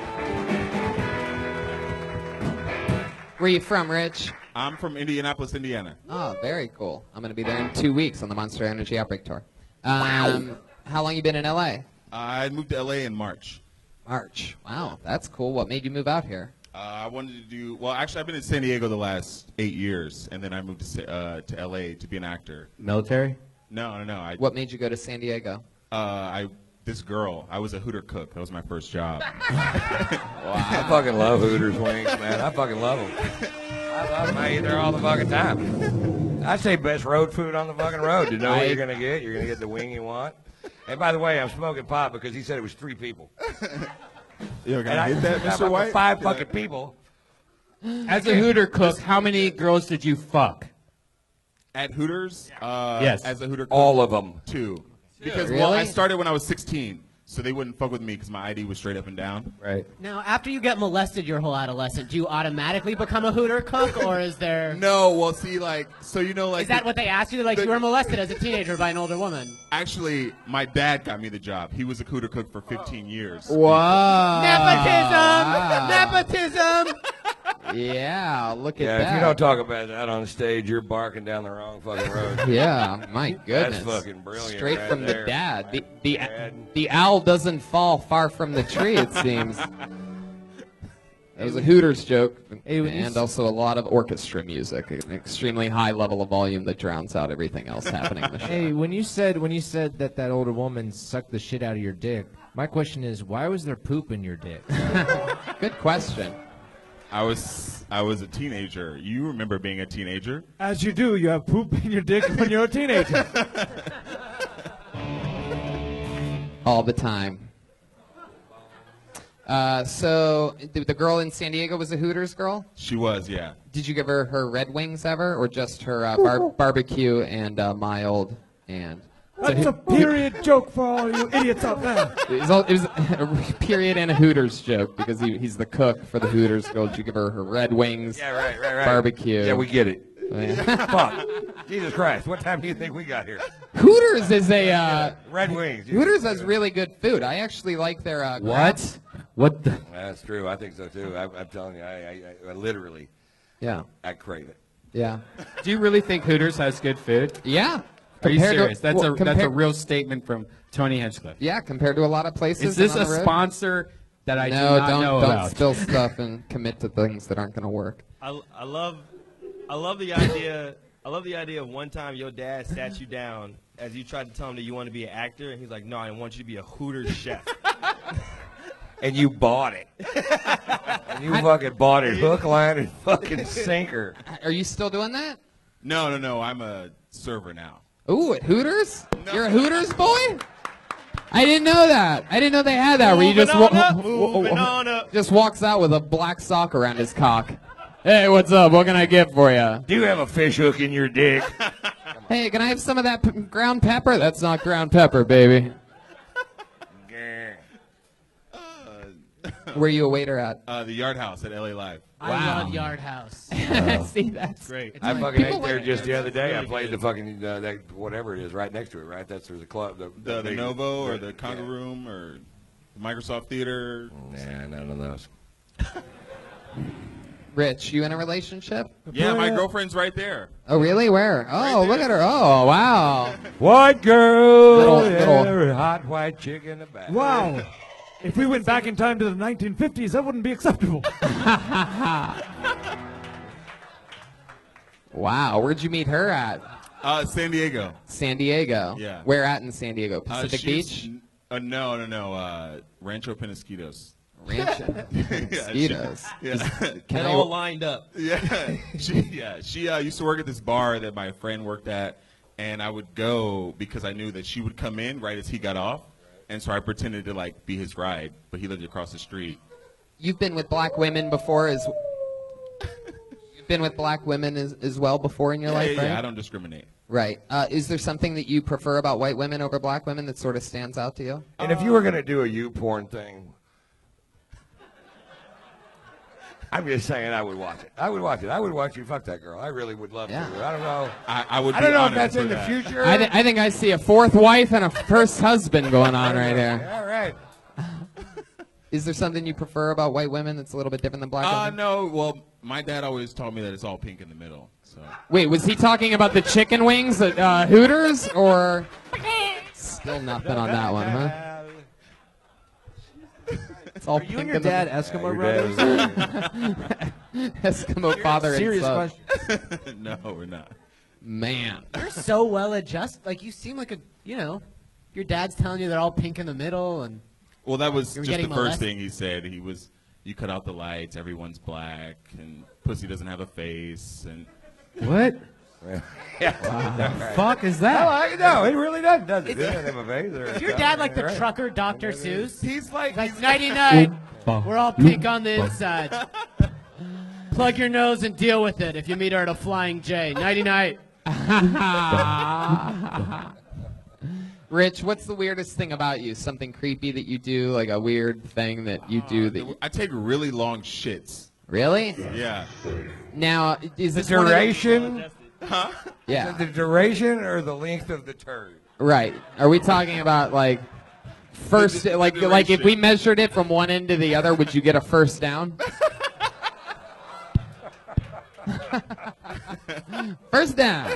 Where you from, Rich? I'm from Indianapolis, Indiana. Oh, very cool. I'm going to be there in two weeks on the Monster Energy Outbreak Tour. Um, how long you been in L A? I moved to L A in March. March. Wow, that's cool. What made you move out here? Uh, I wanted to do, well, actually, I've been in San Diego the last eight years, and then I moved to, Sa- uh, to L A to be an actor. Military? No, no, no. I, What made you go to San Diego? Uh, I this girl. I was a Hooter cook. That was my first job. I fucking love Hooters wings, man. I fucking love them. I love them. I eat there all the fucking time. I say best road food on the fucking road. You know what you're gonna get? You're gonna get the wing you want. And by the way, I'm smoking pot because he said it was three people. Yo, can And I get that, I'm Mister up White? with Five fucking people. As a Hooter cook, how many girls did you fuck? At Hooters? Uh, Yes. As a Hooter cook? All of them. Two. Because, well, I Really? started when I was sixteen, so they wouldn't fuck with me because my I D was straight up and down. Right. Now, after you get molested your whole adolescent, do you automatically become a Hooter cook, or is there? No, well, see, like, so you know, like. Is that the- what they asked you? They're like, the- you were molested as a teenager by an older woman. Actually, my dad got me the job. He was a Hooter cook for fifteen years. Whoa. Nepotism! Nepotism! Yeah, look at Yeah, that. if you don't talk about that on stage, you're barking down the wrong fucking road. Yeah, my goodness. That's fucking brilliant. Straight right from there. the dad. The, the, Dad. the owl doesn't fall far from the tree, it seems. That was a Hooters joke, Hey, when you and s- also a lot of orchestra music, an extremely high level of volume that drowns out everything else happening in the show. Hey, when you said when you said that that older woman sucked the shit out of your dick, my question is, why was there poop in your dick? Good question. I was I was a teenager. You remember being a teenager? As you do, you have poop in your dick when you're a teenager. All the time. Uh, so, the, the girl in San Diego was a Hooters girl? She was, yeah. Did you give her her Red Wings ever, or just her uh, bar- barbecue and uh, mild and? That's a period joke for all you idiots out there. It was, all, it was a period and a Hooters joke because he, he's the cook for the Hooters girl. Did you give her her Red Wings? Yeah, right, right, right. Barbecue. Yeah, we get it. Yeah. Fuck. Jesus Christ. What time do you think we got here? Hooters is a uh, Red Wings. Hooters has really good food. I actually like their uh, crab- What? What the? That's true. I think so too. I, I'm telling you, I, I, I literally, Yeah. I crave it. Yeah. Do you really think Hooters has good food? Yeah. Are you Compared to- serious? That's well, a that's a compar- real statement from Tony Hinchcliffe. Yeah, compared to a lot of places. Is this and a on the road. sponsor that I no, do not don't know don't about? spill stuff and commit to things that aren't going to work. I, I love I love the idea. I love the idea of one time your dad sat you down as you tried to tell him that you want to be an actor, and he's like, "No, I want you to be a Hooters chef." And you bought it. And you fucking bought it hook, line, and fucking sinker. Are you still doing that? No, no, no. I'm a server now. Ooh, at Hooters? You're a Hooters boy? I didn't know that. I didn't know they had that. Where you just Moving wa- on up, moving on up. just walks out with a black sock around his cock. Hey, what's up? What can I get for you? Do you have a fish hook in your dick? Hey, can I have some of that p- ground pepper? That's not ground pepper, baby. Where you a waiter at? Uh, the Yard House at L A Live. I love Yard House. See, that's great. I like fucking people ate there like- just the other day. I really played good. the fucking uh, that whatever it is right next to it. Right, that's where the club. The, The, the big- Novo or right, the Conga yeah. Room or the Microsoft Theater. Nah, none of those. Rich, you in a relationship? Yeah, my girlfriend's right there. Oh, really? Where? Oh, look at her. Oh, wow. White girl, Little- yeah, little- hot white chick in the back. Wow. If we went back in time to the nineteen fifties, that wouldn't be acceptable. Wow. Where'd you meet her at? Uh, San Diego. San Diego. Yeah. Where at in San Diego? Uh, Pacific she's- Beach? Uh, no, no, no. Uh, Rancho Penasquitos. Rancho Penasquitos. Yeah. Is- It Can I- all lined up. Yeah, she yeah she uh, used to work at this bar that my friend worked at, and I would go because I knew that she would come in right as he got off, and so I pretended to like be his ride, but he lived across the street. You've been with black women before as You've been with black women as, as well before in your Yeah, life, yeah, right? yeah, I don't discriminate. Right. Uh, is there something that you prefer about white women over black women that sort of stands out to you? And if you were gonna do a you porn thing, I'm just saying I would watch it. I would watch it. I would watch you fuck that girl. I really would love Yeah. to. I don't know. I, I would. I don't be know if honored that's for in the that. future. I, th- I think I see a fourth wife and a first husband going on right there. All right. Is there something you prefer about white women that's a little bit different than black Uh, women? no. Well, my dad always taught me that it's all pink in the middle. So. Wait, was he talking about the chicken wings at uh, Hooters, or still nothing on that one, huh? It's all Are you pink and your in the- dad Eskimo your brothers? dad Eskimo father and Serious son. question. No, we're not. Man, You're so well adjusted. Like you seem like a, you know, your dad's telling you they're all pink in the middle, and Well, that was You're just the getting first molested? thing he said. He was, you cut out the lights, everyone's black, and pussy doesn't have a face, and What? Yeah. Fuck is No, that? I, no, it really doesn't, does it? It doesn't have a face or is your stuff. dad like the Right. trucker Doctor Seuss? he's like, Like nighty night. We're all pink on the inside. Plug your nose and deal with it if you meet her at a Flying J. Nighty night. Rich, what's the weirdest thing about you? Something creepy that you do, like a weird thing that you do that you... I take really long shits. Really? Yeah. Now, is The this one of the- duration? Huh? Yeah. The duration or the length of the turd? Right. Are we talking about like first, The- the like like if we duration. measured it from one end to the other, would you get a first down? First down.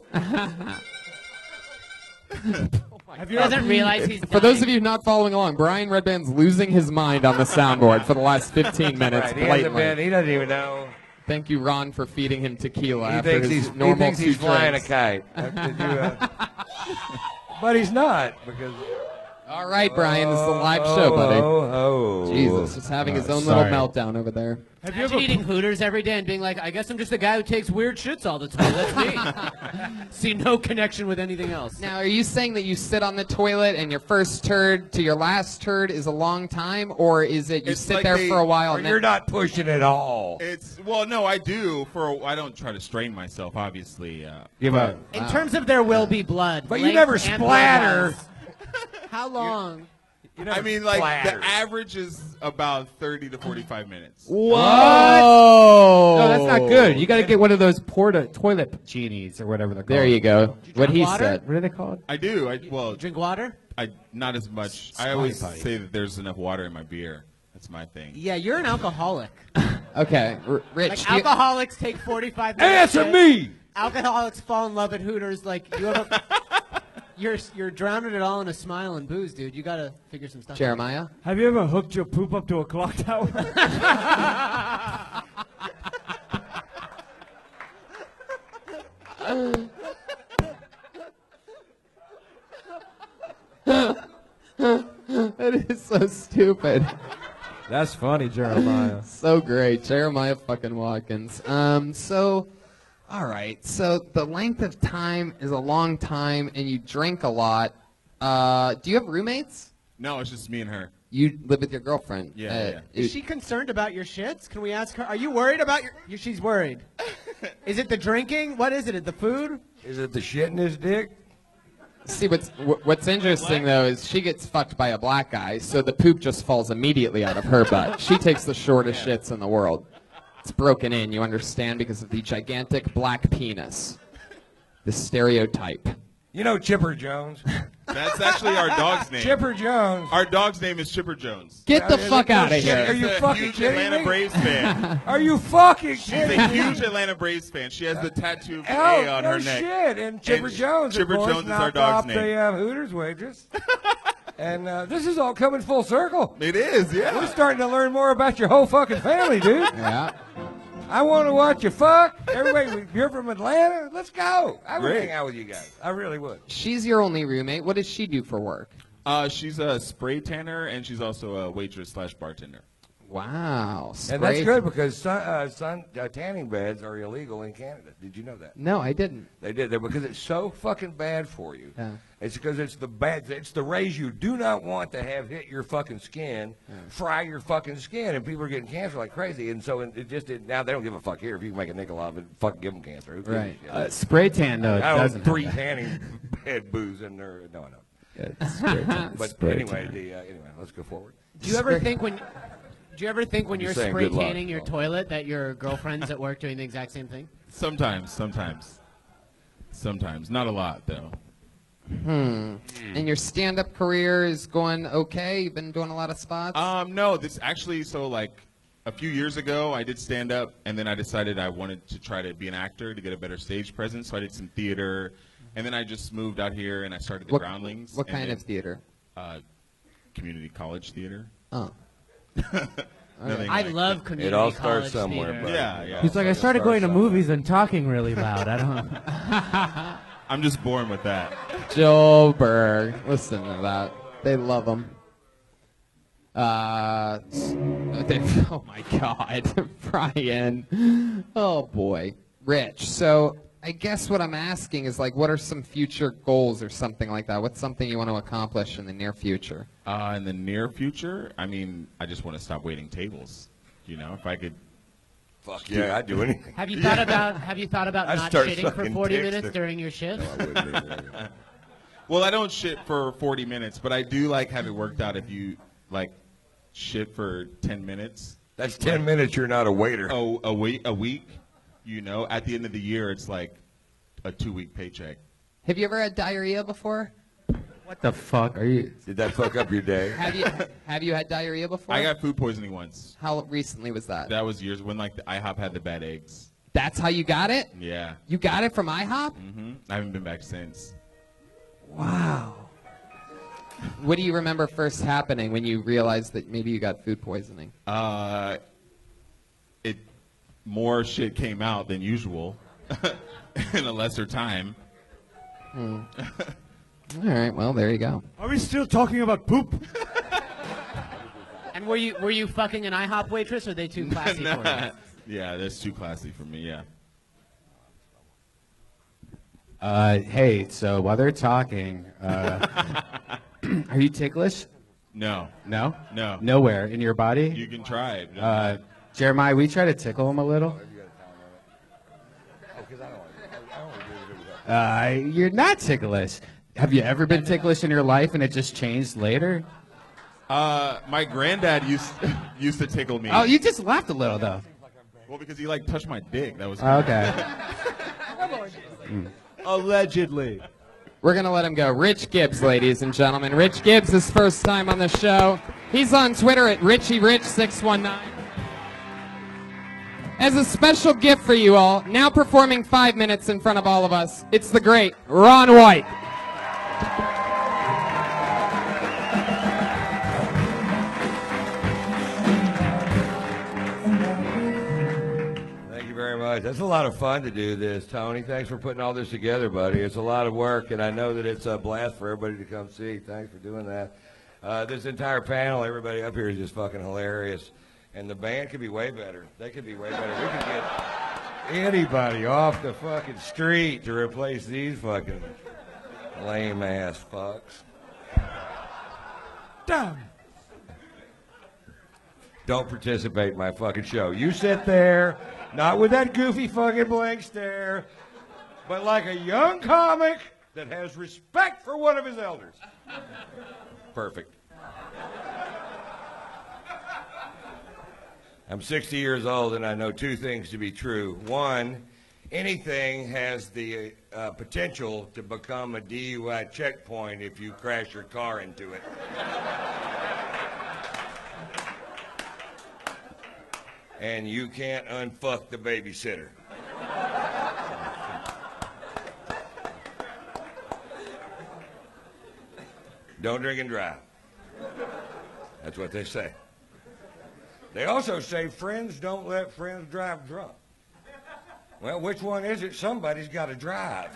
Have you doesn't realize he's For those of you not following along, Brian Redban's losing his mind on the soundboard for the last fifteen minutes. Right, he hasn't blatantly. been. He doesn't even know. Thank you, Ron, for feeding him tequila He after thinks his he's he normal thinks he's two flying drinks. a kite. After you, uh, but he's not because. All right, Brian, this is a live show, buddy. Oh, oh, Jesus, just having his Oh, own sorry. little meltdown over there. Have you ever eating Hooters every day and being like, I guess I'm just a guy who takes weird shits all the time. That's me. See no connection with anything else. Now, are you saying that you sit on the toilet and your first turd to your last turd is a long time, or is it you It's sit like there they- for a while Or and you're then... not pushing at all. It's well, no, I do. For a, I don't try to strain myself, obviously. Uh, Give up. In terms of there will be blood. But you length never and splatter. blood-wise. How long? I mean, like splatter. the average is about thirty to forty-five minutes. Whoa! No, that's not good. You got to get one of those porta toilet genies or whatever they're called. There you go. What he water? said. What are they called? I do. I well, Drink water? I not as much. I always say that there's enough water in my beer. That's my thing. Yeah, you're an alcoholic. Okay, R- Rich. Like do you- alcoholics take forty-five minutes. Answer to- me. Alcoholics fall in love at Hooters. Like you have a, you're you're drowning it all in a smile and booze, dude. You gotta figure some stuff. Jeremiah? Have you ever hooked your poop up to a clock tower? is so stupid. That's funny, Jeremiah. So great, Jeremiah fucking Watkins. Um, so, all right. So the length of time is a long time, and you drink a lot. Uh, do you have roommates? No, it's just me and her. You live with your girlfriend. Yeah, Uh, yeah. Is she concerned about your shits? Can we ask her? Are you worried about your? you- She's worried. Is it the drinking? What is it? Is it the food? Is it the shit in his dick? See, what's wh- what's interesting though is she gets fucked by a black guy, so the poop just falls immediately out of her butt. She takes the shortest shits in the world. It's broken in, you understand, because of the gigantic black penis. The stereotype. You know Chipper Jones? That's actually our dog's name. Chipper Jones. Our dog's name is Chipper Jones. Get the fuck out of here. Are you She's a fucking huge kidding Atlanta me? Braves fan. Are you fucking She's kidding a me? huge Atlanta Braves fan. She has the tattoo of the Oh, A on no her neck. shit. And Chipper And Jones, Chipper of course, Jones is our knocked dog's off name. the uh, Hooters waitress. And uh, this is all coming full circle. It is, yeah. We're starting to learn more about your whole fucking family, dude. Yeah. I want to watch you fuck. Everybody, you're from Atlanta. Let's go. I would Great. hang out with you guys. I really would. She's your only roommate. What does she do for work? Uh, she's a spray tanner, and she's also a waitress slash bartender. Wow. And that's spray- good because sun, uh, sun uh, tanning beds are illegal in Canada. Did you know that? No, I didn't. They did that because it's so fucking bad for you. Yeah. It's because it's the bad, it's the rays you do not want to have hit your fucking skin, fry your fucking skin, and people are getting cancer like crazy. And so it just it, now they don't give a fuck here if you can make a nickel off it. Fucking give them cancer. Who gives a Right. shit? Uh, spray tan, though, I don't doesn't have three that. tanning bed booze in there. No, no. Yeah, it's spray tan. But Spray anyway, tan. the uh, anyway, let's go forward. Do you ever think when? Do you ever think when I'm you're just saying spray good luck. tanning your toilet that your girlfriend's at work doing the exact same thing? Sometimes, sometimes. Sometimes. Not a lot, though. Hmm. And your stand-up career is going okay? You've been doing a lot of spots? Um, no, this actually, so like a few years ago, I did stand up, and then I decided I wanted to try to be an actor to get a better stage presence. So I did some theater, and then I just moved out here and I started the What- Groundlings. what and kind then, of theater? Uh, community college theater. Oh. Nothing I like- love community It all starts college somewhere, theater. buddy. Yeah, yeah. He's like, I started going to movies and talking really loud. I don't. I'm just born with that. Joburg. Listen to that. They love him. Uh, they, oh my God, Brian. Oh boy, Rich. So I guess what I'm asking is like, what are some future goals or something like that? What's something you want to accomplish in the near future? Uh, in the near future, I mean, I just want to stop waiting tables. You know, if I could. Fuck yeah, I'd do anything. Have you thought about Have you thought about I'd not start shitting for sucking forty dicks minutes to- during your shift? Well, I don't shit for forty minutes, but I do like have it worked out if you like shit for ten minutes. That's ten minutes you're not a waiter. Oh, a week, a week. You know, at the end of the year, it's like a two-week paycheck. Have you ever had diarrhea before? What the fuck are you? Did that fuck up your day? Have you Have you had diarrhea before? I got food poisoning once. How recently was that? That was years when like the IHOP had the bad eggs. That's how you got it? Yeah. You got it from IHOP? Mm-hmm. I haven't been back since. Wow. What do you remember first happening when you realized that maybe you got food poisoning? Uh, it more shit came out than usual in a lesser time. Hmm. All right, well, there you go. Are we still talking about poop? And were you were you fucking an IHOP waitress, or are they too classy for you? Yeah, that's too classy for me. Yeah. Uh, hey, so while they're talking, uh, are you ticklish? No. No? No. Nowhere in your body? You can try it. Uh, Jeremiah, we try to tickle him a little. Uh, you're not ticklish. Have you ever been ticklish in your life and it just changed later? Uh, my granddad used used to tickle me. Oh, you just laughed a little though. Well, because he like touched my dick. That was Okay. Mm. Allegedly. We're going to let him go. Rich Gibbs, ladies and gentlemen. Rich Gibbs, his first time on the show. He's on Twitter at Richie Rich six one nine. As a special gift for you all, now performing five minutes in front of all of us, it's the great Ron White. Thank you very much. That's a lot of fun to do this, Tony. Thanks for putting all this together, buddy. It's a lot of work, and I know that it's a blast for everybody to come see. Thanks for doing that. Uh, this entire panel, everybody up here is just fucking hilarious. And the band could be way better. They could be way better. We could get anybody off the fucking street to replace these fucking lame-ass fucks. Damn. Don't participate in my fucking show. You sit there, not with that goofy fucking blank stare, but like a young comic that has respect for one of his elders. Perfect. I'm sixty years old and I know two things to be true. One, anything has the uh, potential to become a D U I checkpoint if you crash your car into it. And you can't unfuck the babysitter. Don't drink and drive. That's what they say. They also say friends don't let friends drive drunk. Well, which one is it? Somebody's got to drive.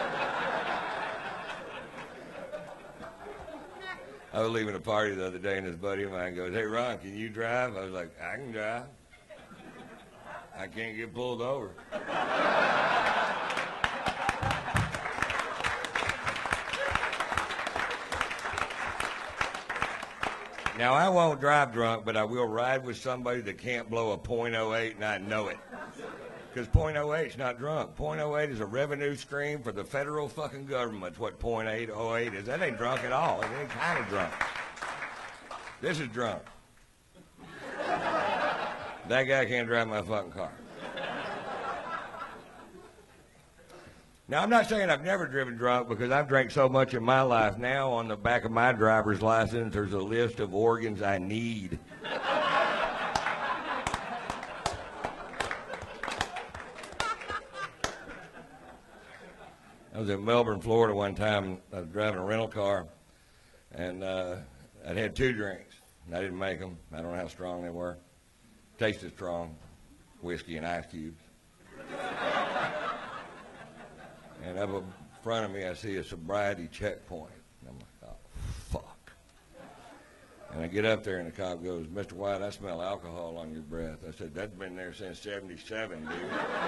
I was leaving a party the other day and this buddy of mine goes, "Hey Ron, can you drive?" I was like, "I can drive. I can't get pulled over." Now, I won't drive drunk, but I will ride with somebody that can't blow a point oh eight and I know it. Because point oh eight's not drunk. point oh eight is a revenue stream for the federal fucking government. That's what point eight oh eight is. That ain't drunk at all. It ain't kind of drunk. This is drunk. That guy can't drive my fucking car. Now, I'm not saying I've never driven drunk because I've drank so much in my life. Now, on the back of my driver's license, there's a list of organs I need. I was in Melbourne, Florida one time. I was driving a rental car, and uh, I'd had two drinks. And I didn't make them. I don't know how strong they were. Tasted strong. Whiskey and ice cubes. And up in front of me, I see a sobriety checkpoint. And I'm like, oh, fuck. And I get up there, and the cop goes, "Mister White, I smell alcohol on your breath." I said, "That's been there since seventy-seven, dude.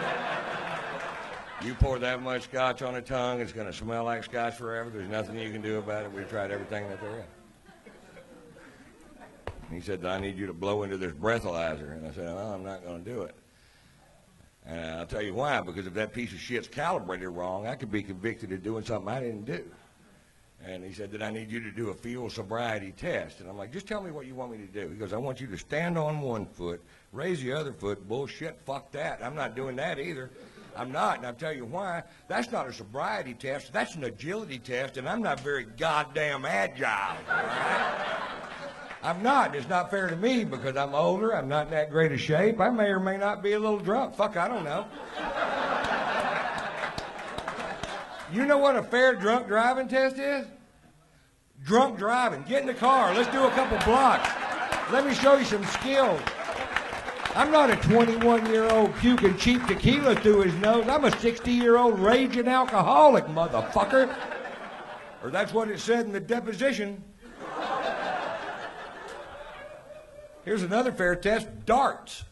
You pour that much scotch on a tongue, it's going to smell like scotch forever. There's nothing you can do about it. We've tried everything that there is." And he said, "I need you to blow into this breathalyzer." And I said, "Oh, I'm not going to do it. And I'll tell you why, because if that piece of shit's calibrated wrong, I could be convicted of doing something I didn't do." And he said that I need you to do a field sobriety test. And I'm like, "Just tell me what you want me to do." He goes, "I want you to stand on one foot, raise the other foot." Bullshit, fuck that. I'm not doing that either. I'm not, and I'll tell you why. That's not a sobriety test. That's an agility test, and I'm not very goddamn agile, all right? I'm not. It's not fair to me because I'm older. I'm not in that great a shape. I may or may not be a little drunk. Fuck, I don't know. You know what a fair drunk driving test is? Drunk driving. Get in the car. Let's do a couple blocks. Let me show you some skills. I'm not a twenty-one-year-old puking cheap tequila through his nose. I'm a sixty-year-old raging alcoholic, motherfucker. Or that's what it said in the deposition. Here's another fair test, darts.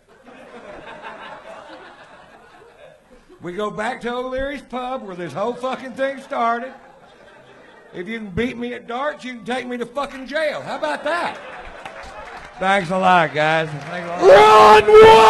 We go back to O'Leary's pub where this whole fucking thing started. If you can beat me at darts, you can take me to fucking jail. How about that? Thanks a lot, guys. Thanks a lot.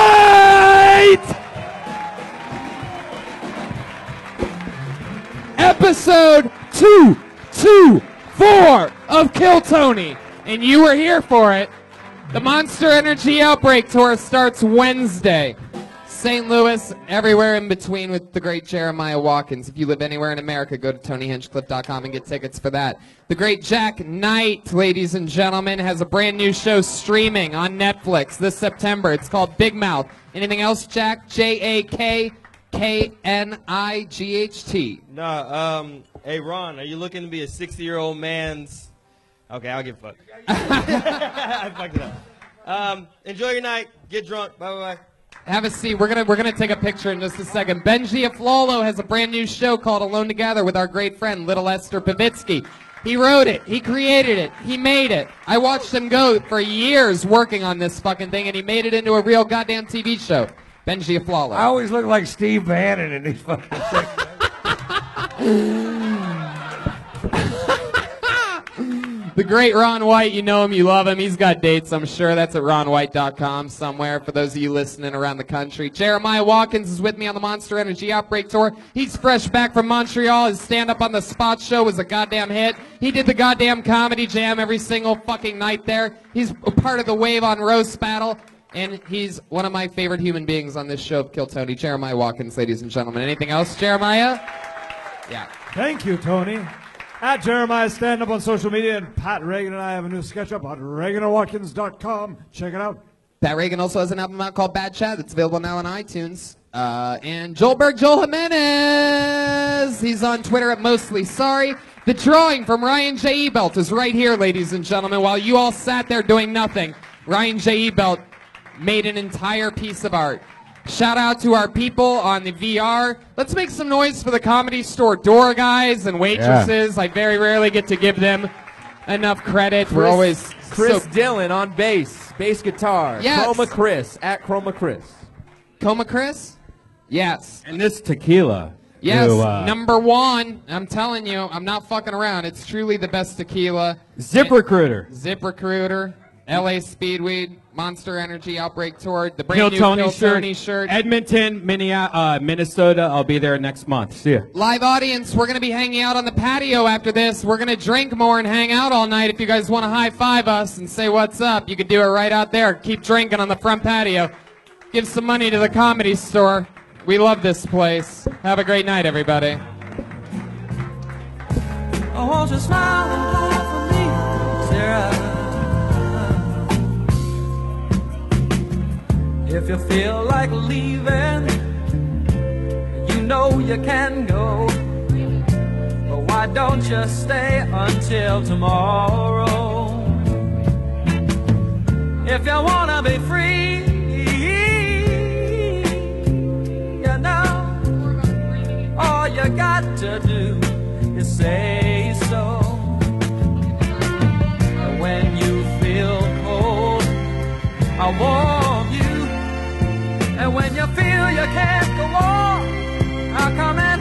Ron White! Episode two two four of Kill Tony, and you were here for it. The Monster Energy Outbreak Tour starts Wednesday. Saint Louis, everywhere in between with the great Jeremiah Watkins. If you live anywhere in America, go to tony hinchcliffe dot com and get tickets for that. The great Jack Knight, ladies and gentlemen, has a brand new show streaming on Netflix this September. It's called Big Mouth. Anything else, Jack? J A K K N I G H T. Nah, um, hey, Ron, are you looking to be a sixty-year-old man's... Okay, I'll give a fuck. I fucked it up. Um, enjoy your night. Get drunk. Bye-bye. have a seat. We're gonna we're gonna take a picture in just a second. Benji Aflalo has a brand new show called Alone Together with our great friend Little Esther Pavitsky. He wrote it, he created it, he made it. I watched him go for years working on this fucking thing, and he made it into a real goddamn T V show. Benji Aflalo. I always look like Steve Bannon in these fucking things. The great Ron White, you know him, you love him. He's got dates, I'm sure. That's at ron white dot com somewhere for those of you listening around the country. Jeremiah Watkins is with me on the Monster Energy Outbreak Tour. He's fresh back from Montreal. His stand-up on the Spot show was a goddamn hit. He did the goddamn Comedy Jam every single fucking night there. He's a part of the Wave on Roast Battle. And he's one of my favorite human beings on this show of Kill Tony. Jeremiah Watkins, ladies and gentlemen. Anything else, Jeremiah? Yeah. Thank you, Tony. At Jeremiah Stand Up on social media, and Pat Reagan and I have a new sketch up on regan watkins dot com. Check it out. Pat Reagan also has an album out called Bad Chat that's available now on iTunes. Uh, and Joel Berg, Joel Jimenez, he's on Twitter at Mostly Sorry. The drawing from Ryan J. Ebelt is right here, ladies and gentlemen. While you all sat there doing nothing, Ryan J. Ebelt made an entire piece of art. Shout out to our people on the V R. Let's make some noise for the Comedy Store door guys and waitresses. Yeah. I very rarely get to give them enough credit. Chris, We're always Chris so Dillon on bass, bass guitar. Yes. Chroma Chris, at Chroma Chris. Coma Chris? Yes. And this tequila. Yes, Ew, uh, number one. I'm telling you, I'm not fucking around. It's truly the best tequila. ZipRecruiter. ZipRecruiter. L A Speedweed, Monster Energy Outbreak Tour, the brand Kill new Tony Kill shirt. Tony shirt. Edmonton, Minneapolis, uh, Minnesota. I'll be there next month. See ya. Live audience, we're going to be hanging out on the patio after this. We're going to drink more and hang out all night. If you guys want to high-five us and say what's up, you can do it right out there. Keep drinking on the front patio. Give some money to the Comedy Store. We love this place. Have a great night, everybody. I want you to smile and laugh for me, Sarah. If you feel like leaving, you know you can go. But why don't you stay until tomorrow? If you wanna be free, you know, all you got to do is say so. And when you feel cold, I warm you. And when you feel you can't go on, I'll come and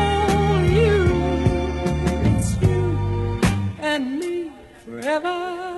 hold you. It's you and me forever.